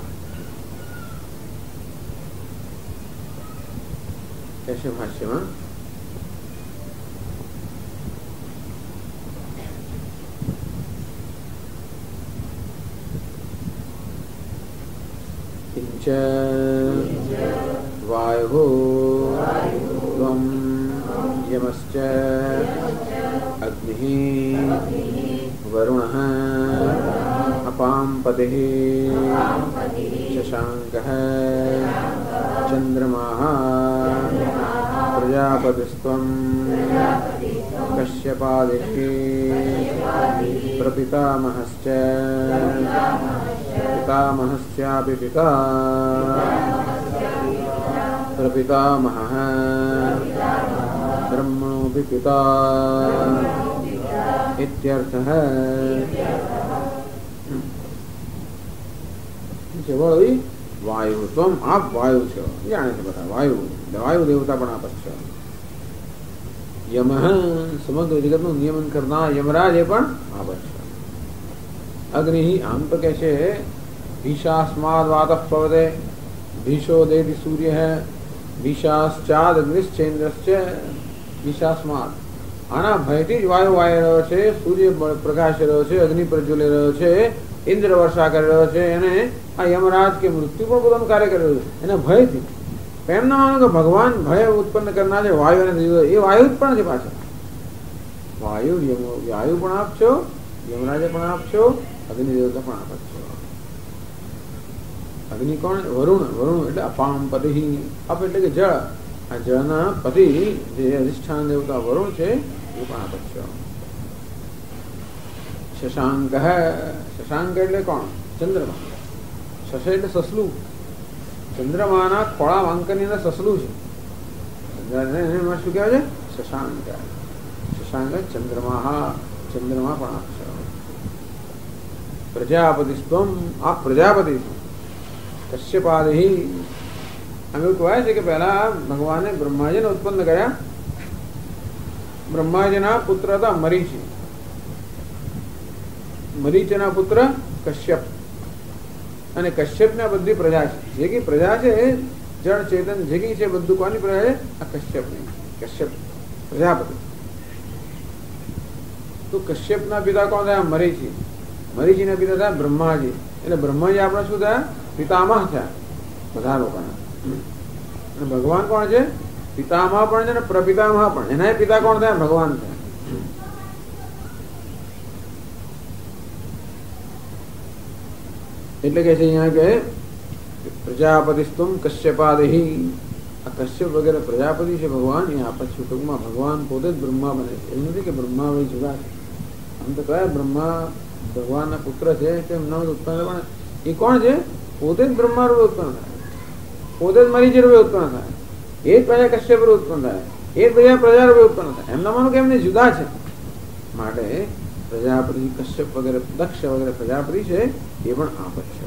कैसे भाष्य में किंच वायु त्वं यमश्च अग्निः वरुणः अपां पतिः शशांकः चंद्रमाः प्रजापतिस्त्वं कश्यपादिति प्रपितामहश्च पितामहस्यापि पिता प्रपितामहः ब्रह्मणोऽपि पिता इत्यर्थः. वायु तुम आप वायु छो, जाने से बता वायु, वायु देवता पण आप छो. यम समग्र जगत નું નિયમન કરનાર યમરાજ એ પણ આપ છો. અગ્નિ આમ તો કહે છે ભીષાસ્માદ વાતઃ પવદે, ભીષો દેતિ સૂર્ય ભીષાશ્ચાદ અગ્નિશ્ચેન્દ્રશ્ચ ભીષાસ્માદ. આના ભયથી જ વાયુ વાઈ રહ્યો છે, સૂર્ય પ્રકાશી રહ્યો છે, અગ્નિ પ્રજ્વલી રહ્યો છે, ઇન્દ્ર વર્ષા કરી રહ્યો છે, અને આ યમરાજ કે મૃત્યુ પણ પોતાનું કાર્ય કરી રહ્યું છે એના ભયથી. એમ ના માનો કે ભગવાન ભય ઉત્પન્ન કરનાર છે વાયુ અને એ વાયુ જ પણ છે પાછળ. વાયુ વાયુ પણ આપ છો, યમરાજે પણ આપ છો, અગ્નિ દેવતા પણ આપ જ છો. અગ્નિ કોણ? વરુણ. વરુણ એટલે અપામ પતિ, અપ એટલે કે જળ, આ જળના પતિ જે અધિષ્ઠાન દેવતા વરુણ છે એ પણ આપ જ છો. શશાંક, શશાંક એટલે કોણ? ચંદ્રમા. શશ એટલે સસલું, ચંદ્રમાના ખોળા વાંકની અંદર સસલું છે. એમાં શું કહેવાય છે? શશાંક. શશાંક ચંદ્રમા, ચંદ્રમા પણ આપ છો. પ્રજાપતિ સ્વમ, આપ પ્રજાપતિ છો. કશ્યપાદિ, આમ એવું કહેવાય છે કે પહેલા ભગવાને બ્રહ્માજીને ઉત્પન્ન કર્યા. બ્રહ્માજીના પુત્ર હતા મરીચી. મરીચના પુત્ર કશ્યપ, અને કશ્યપને બધી પ્રજા છે. જે કઈ પ્રજા છે જળ ચેતન જે કઈ છે બધું કોની પ્રજા છે? આ કશ્યપની. કશ્યપ પ્રજાપતિ. તો કશ્યપના પિતા કોણ થયા? મરીચી. મરીચીના પિતા થયા બ્રહ્માજી. એટલે બ્રહ્માજી આપણે શું થયા? પિતામહ થયા બધા લોકોના. અને ભગવાન કોણ છે? પિતામહ પણ છે ને પ્રપિતામહ પણ. એના પિતા કોણ થયા? ભગવાન થયા. એટલે કે છે અહીંયા કે પ્રજાપતિ સ્તુમ કશ્યપાદિ. આ કશ્યપ વગેરે પ્રજાપતિ છે ભગવાન એ આપે છે. ટૂંકમાં ભગવાન પોતે જ બ્રહ્મા બને છે. એવું નથી કે બ્રહ્મા વળી જુદા છે. આમ તો કયા બ્રહ્મા ભગવાનના પુત્ર છે તેમના ઉત્પન્ન, પણ એ કોણ છે? પોતે જ બ્રહ્મા રૂપે ઉત્પન્ન થાય, પોતે જ મરીચી રૂપે ઉત્પન્ન થાય, એ જ પ્રજા કશ્યપ રૂપે ઉત્પન્ન થાય, એ જ પ્રજા રૂપે ઉત્પન્ન થાય. એમના માનું કે એમને જુદા છે. માટે પ્રજાપતિ કશ્યપ વગેરે દક્ષ વગેરે પ્રજાપતિ છે એ પણ આપ જ છે.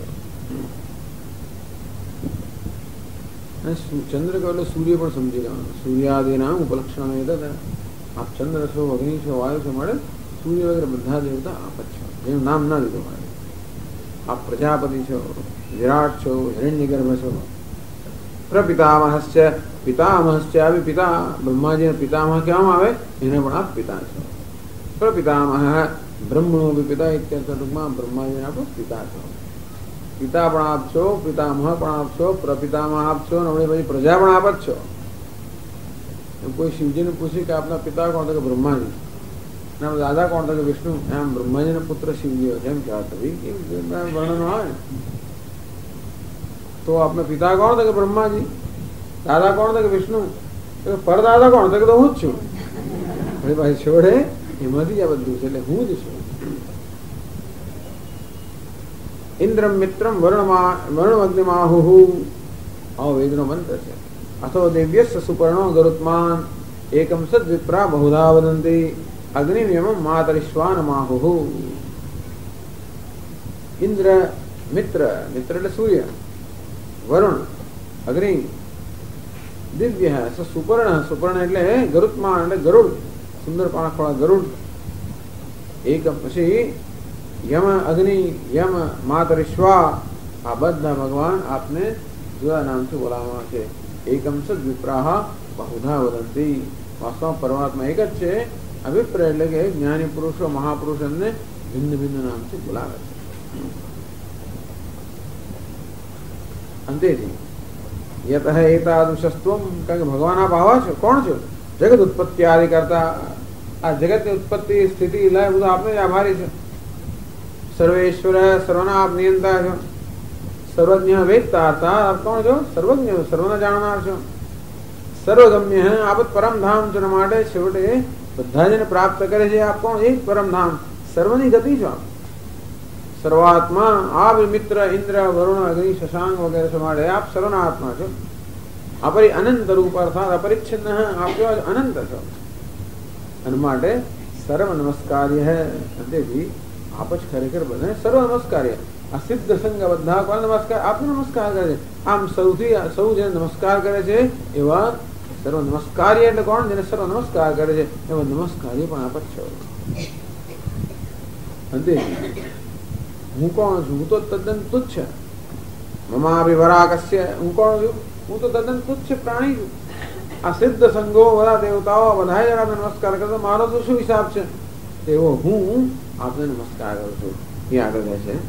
ચંદ્ર કહો એટલે સૂર્ય પણ સમજી લેવાનું. સૂર્યાદિ નામ ઉપલક્ષણ આપ ચંદ્ર છો, અગ્નિ છો, વાયુ છો, મળે સૂર્ય વગેરે બધા દેવતા આપ જ છો. એનું નામ ન લીધું મારે. આપ પ્રજાપતિ છો, વિરાટ છો, હિરણ્યગર્ભ છો. પ્રપિતામહશ્ચ, પિતામહશ્ચ આવી પિતા બ્રહ્માજી પિતામહ કહેવામાં આવે, એને પણ આપ પિતા છો. પ્રપિતામહ બ્રહ્મણો બી પિતા ઇત્યર્થ, ટૂંકમાં બ્રહ્માજીના પણ પિતા છો. પિતા પણ આપ છો, પિતામહ પણ આપ છો, પ્રપિતામહ આપ છો, ને હમણાં પછી પ્રજા પણ આપ જ છો. કોઈ શિવજીને પૂછ્યું કે આપના પિતા કોણ? કે બ્રહ્માજી. દાદા કોણ? કે વિષ્ણુ. એમ બ્રહ્માજીના પુત્ર શિવજી હોય. એમ કહેવાય વર્ણન આવે ને. તો આપના પિતા કોણ? કે બ્રહ્માજી. દાદા કોણ? કે વિષ્ણુ. પરદાદા કોણ? કે તો હું જ છું. ભાઈ છોડે એમાંથી જ આ બધું છે, એટલે હું જ છું. ઇન્દ્રમ મિત્રમ વર્ણમગ્નિમાહુ, આવો વેદનો મંત્ર છે. અથો દેવ્યસ્ય સુપર્ણો ગરુત્માન એકમ સદ વિપ્રા બહુધા વદંતી અગ્નિમ્યમ માતરિશ્વાન માહુ. ઇન્દ્ર મિત્ર, મિત્ર એટલે સૂર્ય, વરુણ અગ્નિ, દિવ્ય સુપર્ણ, સુપર્ણ એટલે ગરુત્માન એટલે ગરુડ, સુંદર પાંખવાળા ગરુડ. એક પછી યમ અગ્નિ, યમ માતરિશ્વા, આ બધા ભગવાન આપને જુદા નામથી બોલાવવામાં છે. એકમ સદ વિપ્રાહ બહુધા વદંતી. વાસ્તવમાં પરમાત્મા એક જ છે. આ વિપ્ર એટલે કે જ્ઞાની પુરુષો, મહાપુરુષ એમને ભિન્ન ભિન્ન નામથી બોલાવે છે. અંતેથી યતઃ એતાદૃશસ્ત્વમ, કારણ કે ભગવાન આપ આવા છો. કોણ છો? જગત ઉત્પત્તિ આદિ કરતા. આ જગતની ઉત્પત્તિ, સ્થિતિ, લય બધું આપને જ આભારી છે. સર્વેશ્વર, સર્વના આપ નિયંતા છો. સર્વજ્ઞ વેદતા હતા, આપ કોણ છો? સર્વજ્ઞ, સર્વને જાણનાર છો. સર્વગમ્ય આપ પરમ ધામ છો, માટે છેવટે બધા જને પ્રાપ્ત કરે છે. આપ કોણ? એક પરમ ધામ, સર્વની ગતિ છો. સર્વાત્મા આપ મિત્ર ઇન્દ્ર, વરુણ, અગ્નિ, શશાંક વગેરે છો, માટે આપ સર્વના આત્મા છો. અપરિ અનંત રૂપ અર્થાત અપરિચ્છિન્ન, આપ જો અનંત છો. અને માટે સર્વ નમસ્કાર્ય હૈ. તેથી આપ જ ખરેખર બધાને સર્વ નમસ્કાર્ય. આ સિદ્ધ સંગ બધા કોણ નમસ્કાર? આપને નમસ્કાર કરે છે. આમ સૌ જેને નમસ્કાર કરે છે એવા સર્વ નમસ્કાર્ય એટલે કોણ? જેને સર્વ નમસ્કાર કરે છે એવા નમસ્કાર્ય પણ આપ જ છો. અંતે હું કોણ છું? હું તો તદ્દન તુચ્છ. મમાભિવરાકસ્ય, હું કોણ છું? હું તો તદ્દન તુચ્છ પ્રાણી છું. આ સિદ્ધ સંગો બધા દેવતાઓ બધા જ આપને નમસ્કાર કરતો, મારો તો શું હિસાબ છે? તેવો હું આપને નમસ્કાર કરું છું. એ આગળ રહે છે.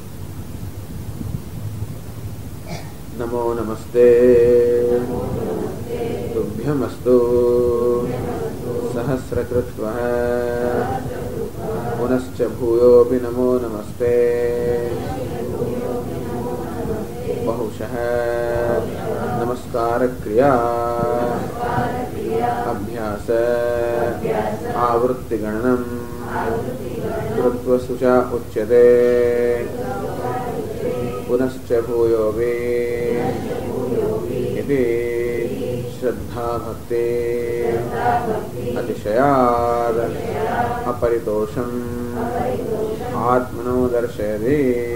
નમો નમસ્તે તુભ્યમસ્તુ સહસ્રકૃત્વઃ પુનશ્ચ ભૂયોપી નમો નમસ્તે બહુશઃ નમસ્કાર ક્રિયા અભ્યાસ આવૃત્તિ ગણનમ કૃત્વ સુચા ઉચ્યતે પુનશ્ચ ભૂયોપી ઇતિ શ્રદ્ધા ભક્તિ અતિશયાદ અપરિતોષમ આત્મનો દર્શયતિ.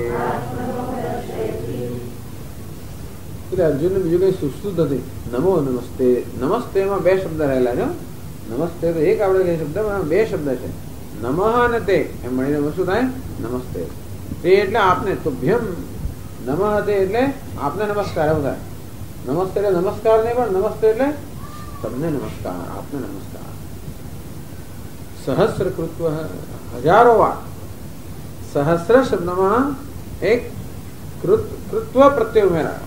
અર્જુન બીજું કઈ સુસ્તું નથી. નમો નમસ્તે, નમસ્તે માં બે શબ્દ રહેલા છે. નમસ્તે તો એક આપણે કઈ શબ્દ, બે શબ્દ છે. નમઃ અને તે એમ મળીને શું થાય? નમસ્તે. તે એટલે આપને, તુભ્યમ નમઃ તે એટલે આપને નમસ્કાર એવું થાય. નમસ્તે એટલે નમસ્કાર નહીં, પણ નમસ્તે એટલે તમને નમસ્કાર, આપને નમસ્કાર. સહસ્ર કૃત્વ, હજારો વાર. સહસ્ર શબ્દમાં એક કૃત્વ પ્રત્યય ઉમેરાયો.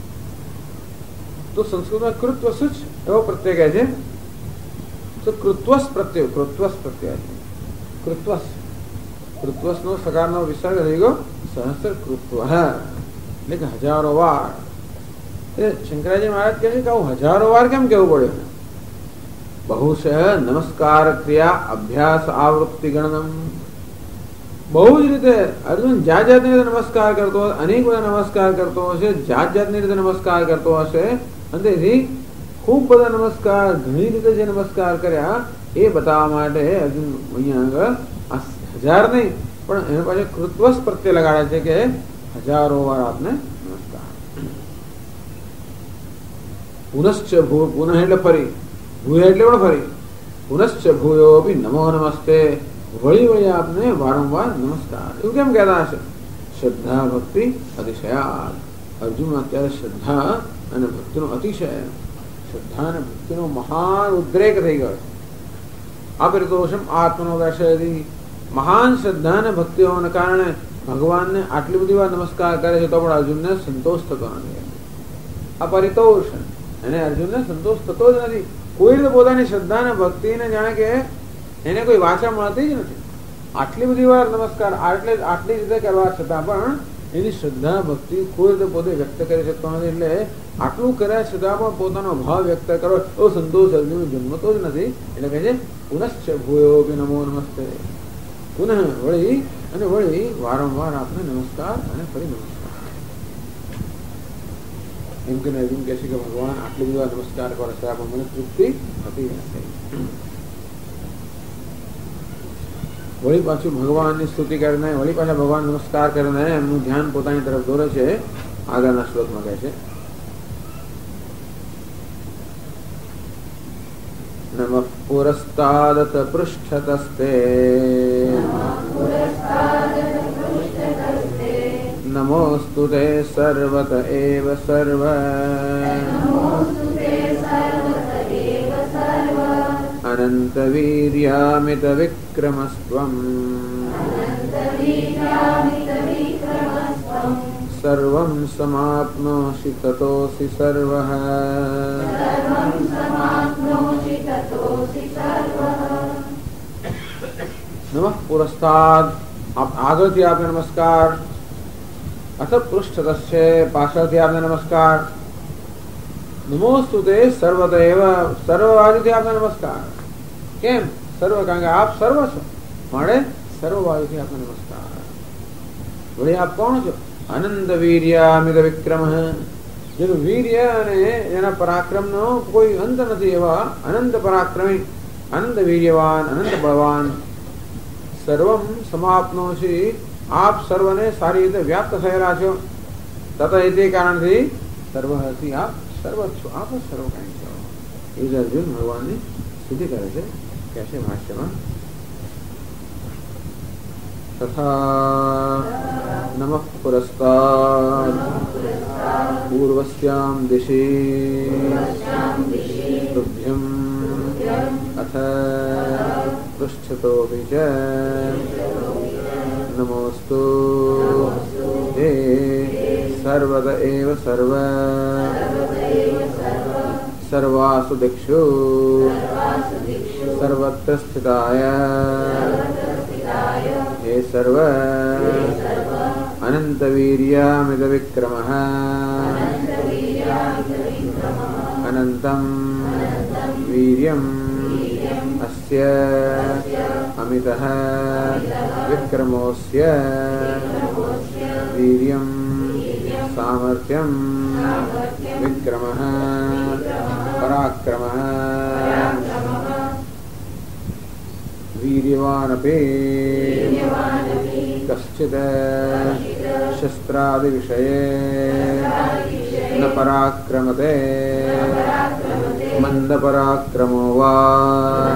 તો સંસ્કૃતમાં કૃત્વ સુચ એવો પ્રત્યય કહે છે. તો કૃત્વસ પ્રત્યય, કૃત્વસ પ્રત્યય છે. કૃત્વસ, કૃત્વસ નો સકારનો વિસર્ગ થઈ ગયો. સહસ્ર કૃત્વ એટલે કે હજારો વાર. શંકરાજી મહારાજ કહે છે કે આવું હજારો વાર કેમ કેવું પડ્યું? બહુશ નમસ્કાર ક્રિયા અભ્યાસ આવૃત્તિ ગણનમ. બહુ જ રીતે અર્જુન જાત જાતની રીતે નમસ્કાર કરતો હશે, અનેક બધા નમસ્કાર કરતો હશે, જાત જાતની રીતે નમસ્કાર કરતો હશે. અને તેથી ખૂબ બધા નમસ્કાર, ઘણી રીતે જે નમસ્કાર કર્યા એ બતાવવા માટે અર્જુન અહીંયા આગળ આ હજાર નહીં પણ એના પાસે કૃત્વસ પ્રત્યય લગાડે છે કે હજારો વાર આપને નમસ્કાર. પુનશ્ચ ભૂ, પુનઃ એટલે ફરી, ભૂય એટલે પણ ફરી. પુનશ્ચ ભૂયો બી નમો નમસ્તે, वही वही आपने वारंवार नमस्कार એવું કેમ કહેતા હશે? શ્રદ્ધા ભક્તિ અતિશયાત. અર્જુન અત્યારે શ્રદ્ધા અને ભક્તિનો અતિશય, શ્રદ્ધા અને ભક્તિનો મહાન ઉદ્રેક થઈ ગયો. અપરિતોષમ આત્મનો દર્શયતિ. મહાન શ્રદ્ધા અને ભક્તિ હોવાને કારણે ભગવાનને આટલી બધી વાર નમસ્કાર કરે છે તો પણ અર્જુનને સંતોષ થતો નથી. અપરિતોષ, એને અર્જુનને સંતોષ થતો જ નથી. કોઈ રીતે પોતાની શ્રદ્ધા અને ભક્તિને જાણે કે એને કોઈ વાચા મળતી જ નથી. આટલી બધી વાર નમસ્કાર આટલી રીતે કરવા છતાં પણ એની શ્રદ્ધા ભક્તિ કોઈ રીતે પોતે વ્યક્ત કરી શકતો નથી. એટલે આટલું કર્યા છતાં પણ પોતાનો ભાવ વ્યક્ત કરો તો સંતોષ અર્જુન જન્મતો જ નથી. એટલે કહે છે પુનશ્ચ ભૂયો કે નમો નમસ્તે. પુનઃ વળી અને વળી વારંવાર આપને નમસ્કાર અને ફરી નમસ્કાર. એમ કે અર્જુન કહે છે કે ભગવાન આટલી બધી વાર નમસ્કાર કરે છે પણ મને તૃપ્તિ થતી નથી. વળી પાછું ભગવાનની સ્તુતિ કરીને વળી પાછા ભગવાન નમસ્કાર કરીને એમનું ધ્યાન પોતાની તરફ દોરે છે. આગળના શ્લોકમાં કહે છે નમઃ પુરસ્તાદત પૃષ્ઠતસ્તે નમોસ્તુ તે સર્વત એવ સર્વ અનંત વીર્યામિત વિક્રમસ્ત્વમ સર્વં સમાપ્નોષિ તતોષિ સર્વઃ. નમઃ પુરસ્તાદ, આગળથી આપને નમસ્કાર. અથ પૃષ્ઠતસ્ય, પાછળથી આપને નમસ્કાર. નમોસ્તુ તે સર્વત એવ, સર્વ બાજુથી આપને નમસ્કાર. કેમ? સર્વ, કારણ કે આપ સર્વ છો માટે સર્વ બાજુથી આપને નમસ્કાર. વળી આપ કોણ છો? અનંત વીર્યામિત વિક્રમ, જેનું વીર્ય અને એના પરાક્રમનો કોઈ અંત નથી એવા અનંત પરાક્રમી, અનંત વીર્યવાન, અનંત બળવાન. સર્વમ સમાપ્નોષિ, આપ સર્વને સારી રીતે વ્યાપ્ત થયેલા છો. તત એ કારણથી સર્વથી આપ સર્વ છો, આપ જ સર્વ કાંઈ છો. એ જ અર્જુન ભગવાનની સ્તુતિ કરે છે. કહે છે ભાષ્યમાં તથા નમઃ પુરસ્તાદ પૂર્વસ્યામ દિશી તુભ્યં અથ પૃષ્ઠતોપિ ચ નમોસ્તુ તે સર્વત એવ સર્વ સર્વાસુ દિક્ષુ સર્વત્ર સ્થિતાય હે સર્વ અનંત વીર્યામિત વિક્રમઃ અનંતં વીર્યમ અસ્ય અમિતઃ વિક્રમોસ્ય વીર્યમ સામર્થ્યમ વિક્રમઃ પરાક્રમઃ વીર્યવાનપી કશ્ચિદ શસ્ત્રાદિ વિષયે ન પરાક્રમતે મંદ પરાક્રમો વા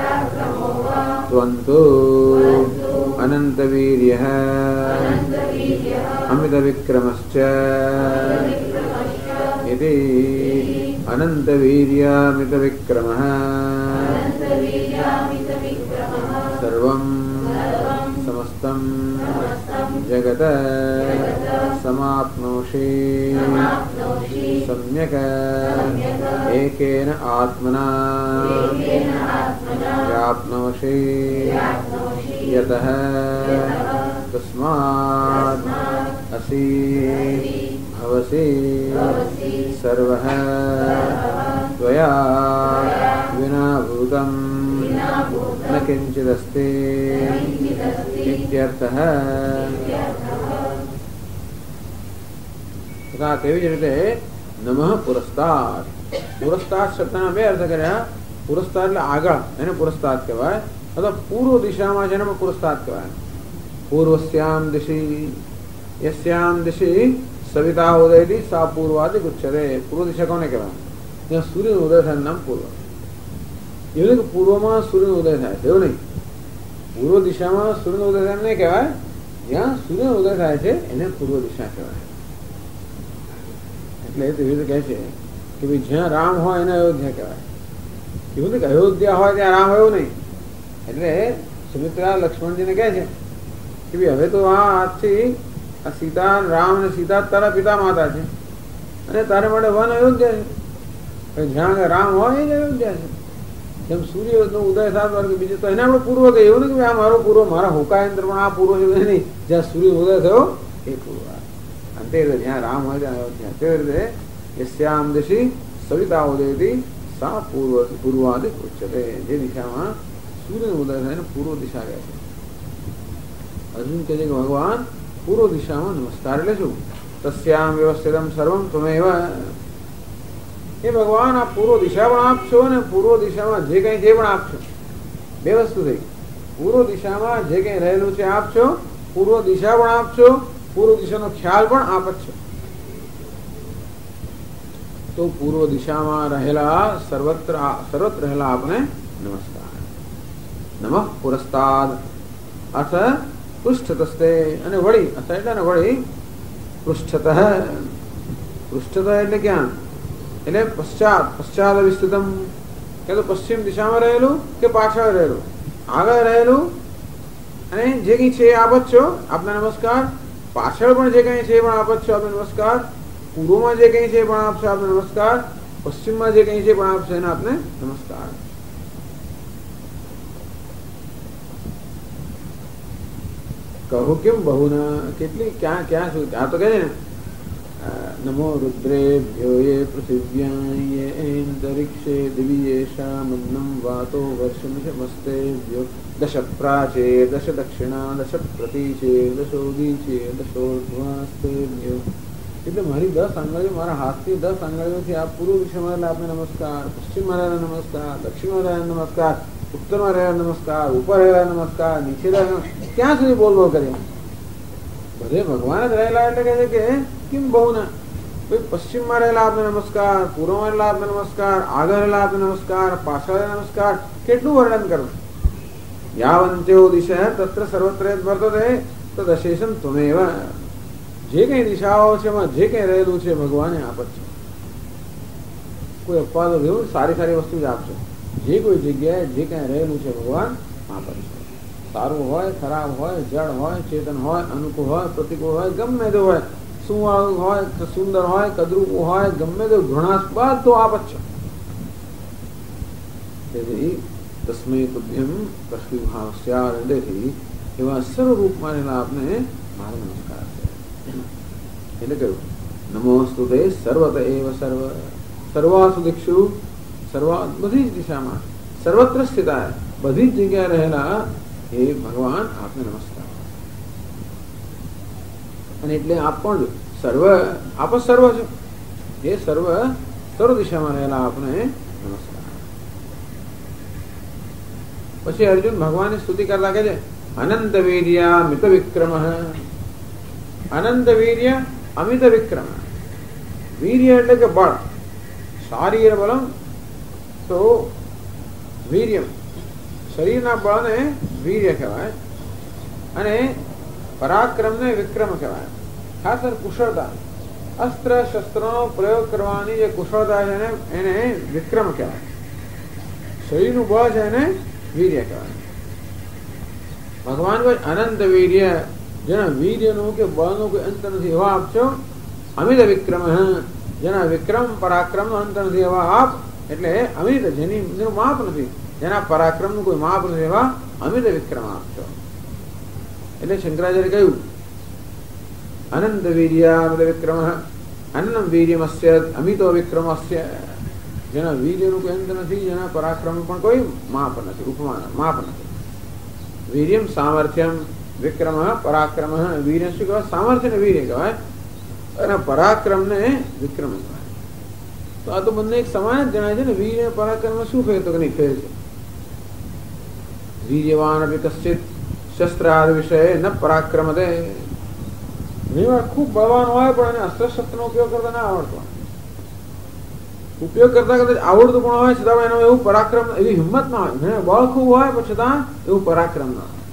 ત્વંતુ અનંત વીર્યઃ અમિત વિક્રમશ્ચ ઇતિ અનંત વીર્યામિત વિક્રમઃ સર્વં સમસ્તં જગત સમાપ્નોષિ સમ્યક એકેન આત્મના વ્યાપ્નોષિ યતઃ તસ્માत् અસી ભવસી સર્વઃ ત્વયા વિના ભૂતં ન કિંચિદસ્તિ ઇત્યર્થઃ. તથા તેવી જ રીતે નમઃ પુરસ્તાદ, પુરસ્તાદ શબ્દના બે અર્થ કર્યા. પુરસ્તાદ એટલે આગળ, એને પુરસ્તાદ કહેવાય. અથવા પૂર્વ દિશામાં છે એને પુરસ્તાદ કહેવાય. પૂર્વસ્યામ દિશી, યસ્યામ દિશી સવિતા ઉદયથી સા પૂર્વાદિ ગુચ્છતે. પૂર્વ દિશા કોને કહેવાય? જ્યાં સૂર્યનો ઉદય થાય નામ પૂર્વ. એવું નહીં કે પૂર્વમાં સૂર્યનો ઉદય થાય છે, એવું નહીં. પૂર્વ દિશામાં સૂર્યનો ઉદય થાય નહીં કહેવાય, જ્યાં સૂર્યનો ઉદય થાય છે એને પૂર્વ દિશા કહેવાય. એટલે તેવી રીતે કહે છે કે ભાઈ જ્યાં રામ હોય એને અયોધ્યા કહેવાય. એવું નથી કે અયોધ્યા હોય ત્યાં રામ એવું નહીં. એટલે સુમિત્રા લક્ષ્મણજીને કહે છે કે ભાઈ હવે તો આજથી આ સીતા, રામ અને સીતા તારા પિતા માતા છે અને તારે માટે વન અયોધ્યા છે. જ્યાં રામ હોય એ જ અયોધ્યા છે. જેમ સૂર્યનો ઉદય થાય બીજું તો એને આપણે પૂર્વ કહીએ. એવું નથી કે આ મારો પૂર્વ, મારા હોકાયંત્ર પણ આ પૂર્વ છે નહીં. જ્યાં સૂર્ય ઉદય થયો એ પૂર્વ. અને તે રીતે જ્યાં રામ હોય ત્યાં અયોધ્યા. તે રીતે યસ્યામ દિશી સવિતા ઉદયતી સા પૂર્વાદિ ઉચ્યતે. જે દિશામાં સૂર્યનો ઉદય થાય એને પૂર્વ દિશા કહે છે. અર્જુન કહે છે કે ભગવાન પૂર્વ દિશામાં નમસ્કાર એટલે શું? તસ્યામ વ્યવસ્થિતમ સર્વમ ત્વમેવ. એ ભગવાન આ પૂર્વ દિશા પણ આપશો અને પૂર્વ દિશામાં જે કંઈ જે પણ આપશો. બે વસ્તુ થઈ. પૂર્વ દિશામાં જે કંઈ રહેલું છે આપશો, પૂર્વ દિશા પણ આપશો, પૂર્વ દિશાનો ખ્યાલ પણ આપ જ છો. તો પૂર્વ દિશામાં રહેલા સર્વત્ર રહેલા આપને નમસ્કાર. નમઃ પુરસ્તાદ અર્થ પૃષ્ઠતસ્તે. અને વળી અર્થ એટલે ને વળી પૃષ્ઠતઃ. પૃષ્ઠતઃ એટલે ક્યાં? એટલે પશ્ચાત વિસ્તૃતમ. કે તો પશ્ચિમ દિશામાં રહેલું કે પાછળ રહેલું, આગળ રહેલું અને જે કંઈ છે આપ જ છો આપને નમસ્કાર. પાછળ પણ જે કંઈ છે પણ આપ જ છો આપને નમસ્કાર. પૂર્વમાં જે કંઈ છે પણ આપશો આપને નમસ્કાર. પશ્ચિમમાં જે કંઈ છે પણ આપશો એને આપને નમસ્કાર. કહો કેમ બહુના? કેટલી ક્યાં ક્યાં સુધી? આ તો કહે છે ને નમો રુદ્રેભ્યો યે પૃથિવ્યાય અંતરિક્ષે દિવ્યેશા મન્નમ વાતો વર્ષમસ્તેભ્યો દશ પ્રાચે દશ દક્ષિણા દશ પ્રતિચે દશોદીચે દશોર્ધ્વાસ્તેભ્યો. એટલે મારી 10 આંગળીઓ, મારા હાથની 10 આંગળીઓથી આ પૂર્વ દિશામાં રહેલા આપને નમસ્કાર, પશ્ચિમમાં રહેલા નમસ્કાર, દક્ષિણમાં રહેલા નમસ્કાર, ઉત્તરમાં રહેલા નમસ્કાર, ઉપર રહેલા નમસ્કાર, નીચે રહેલા, ક્યાં સુધી બોલ બોલ કરીએ? બધે ભગવાન જ રહેલા. એટલે કહે છે કે કેમ બહુ ને? પશ્ચિમમાં રહેલા આપને નમસ્કાર, પૂર્વમાં રહેલા આપને નમસ્કાર, આગળ રહેલા આપને નમસ્કાર, પાછળ રહેલા નમસ્કાર. કેટલું વર્ણન કરવું? યાવંત્યો દિશા તત્ર સર્વત્ર વર્તતે તદશેષમ ત્વમેવ. જે કઈ દિશાઓ છે એમાં જે કઈ રહેલું છે ભગવાને આપ જ છે. કોઈ અપવાદો દેવું, સારી સારી વસ્તુ જ આપશે. જે કોઈ જગ્યાએ જે કઈ રહેલું છે ભગવાન આપ જ છે. સારું હોય, ખરાબ હોય, જળ હોય, ચેતન હોય, અનુકૂળ હોય, પ્રતિકૂળ હોય, ગમે તે હોય, સુવાળું હોય, સુંદર હોય, કદરૂપું હોય, ગમે તે ઘૃણાસ્પદ તો આપ જ છો. તેથી તસ્મૈ તુભ્યમ કૃષ્ણભાવસ્યા હૃદયથી એવા સર્વરૂપમાં રહેલા આપને મારો નમસ્કાર છે. એટલે કહ્યું નમોસ્તુ તે સર્વત એવ સર્વ સર્વાસુ દિક્ષુ બધી જ દિશામાં સર્વત્ર સ્થિતા બધી જ જગ્યાએ રહેલા એ ભગવાન આપને નમસ્કાર. અને એટલે આપ પણ સર્વ આપ જ સર્વ છો. એ સર્વ દિશામાં રહેલા આપને નમસ્કાર. પછી અર્જુન ભગવાનની સ્તુતિ કરતા કહે છે અનંત વીર્ય મિત વિક્રમ. અનંત વીર્ય અમિત વિક્રમ. વીર્ય એટલે કે બળ, શારીર બલમ. તો વીર્યમ શરીરના બળને વીર્ય કહેવાય અને પરાક્રમને વિક્રમ કહેવાય. ખાસ કુશળતા, અસ્ત્ર શસ્ત્રનો પ્રયોગ કરવાની જે કુશળતા છે એને વિક્રમ કહેવાય. શરીરનું બળ છે એને વીર્ય કહેવાય. ભગવાન કોઈ અનંત વીર્ય, જેના વીર્યનું કે બળનું કોઈ અંત નથી એવા આપશો. અમિત વિક્રમ, જેના વિક્રમ પરાક્રમનો અંત નથી એવા આપ. એટલે અમિત, જેનું માપ નથી, જેના પરાક્રમનું કોઈ માપ નથી એવા અમિત વિક્રમ આપશો. એટલે શંકરાચાર્ય કહ્યું અનંત વીર્ય અમિત વિક્રમ અનંત વીર્યમસ્ય અમિતો વિક્રમસ્ય. જેના વીર્યનું કોઈ અંત નથી, જેના પરાક્રમનું પણ કોઈ માપ નથી, ઉપમાન માપ નથી. વીર્યમ સામર્થ્યમ વિક્રમ પરાક્રમ. વીર્ય શું કહેવાય? સામર્થ્ય ને વીર્ય કહેવાય અને પરાક્રમ ને વિક્રમ કહેવાય. તો આ તો બંને એક સમાન જ જણાય છે ને. વીર્ય પરાક્રમ શું ફેર? તો નહીં ફેર છે. વીર્યવાન અપી કશ્ચિત શસ્ત્રાદ વિષય ન પરાક્રમતે. ઘણી વાર ખૂબ બળવાન હોય પણ એને અસ્ત્ર શસ્ત્રનો ઉપયોગ કરતા ના આવડતો. ઉપયોગ કરતા કરતા આવડતું પણ હોય છતાં એનો એવું પરાક્રમ, એવી હિંમત ના હોય. બળ ખૂબ હોય પણ છતાં એવું પરાક્રમ ના હોય.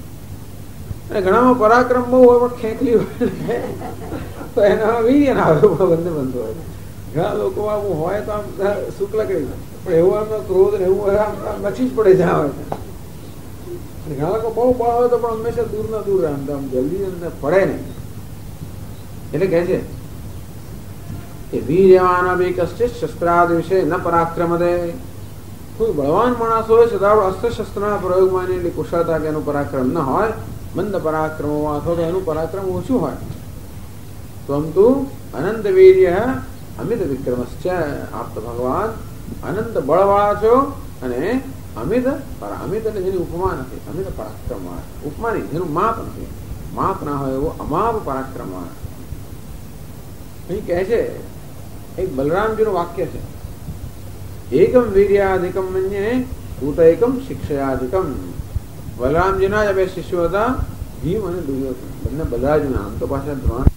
અને ઘણામાં પરાક્રમ બહુ હોય પણ ખેંચલી હોય તો એના વીર્ય ના આવે, બંને બંધ હોય. ઘણા લોકો આવું હોય તો આમ શુક્લ કરી પણ એવું આમ ક્રોધ ને એવું આમ મચી જ પડે જ્યાં હોય. ઘણા લોકો બહુ બળ હોય તો પણ હંમેશા દૂર ના દૂર આમ જલ્દી પડે નહીં. એટલે કે છે કે વીર્યવાન અભી કશ્ચિત શસ્ત્રાદિ વિશે ન પરાક્રમ દે. કોઈ બળવાન માણસ હોય છતાં અસ્ત્ર શસ્ત્રના પ્રયોગમાં એટલી કુશળતા કે એનું પરાક્રમ ન હોય, મંદ પરાક્રમ અથવા તો એનું પરાક્રમ ઓછું હોય, પરંતુ અનંત વીર્ય અમિત વિક્રમશ્ચ. આપ તો ભગવાન અનંત બળવાળા છો અને અમિત અમિત એટલે જેની ઉપમા નથી, અમિત પરાક્રમ વાળા. ઉપમા નહીં, જેનું માપ નથી, માપ ના હોય એવો અમાપ પરાક્રમ વાળા. અહીં કહે છે એક બલરામજીનું વાક્ય છે, એકમ વીર્યાધિકમ મન્યે ઉતૈકમ શિક્ષયાધિકમ. બલરામજીના જ બે શિષ્યો હતા, ભીમ અને દુર્યોધન. બંને બલરાજના. આમ તો પાછા દ્રોણ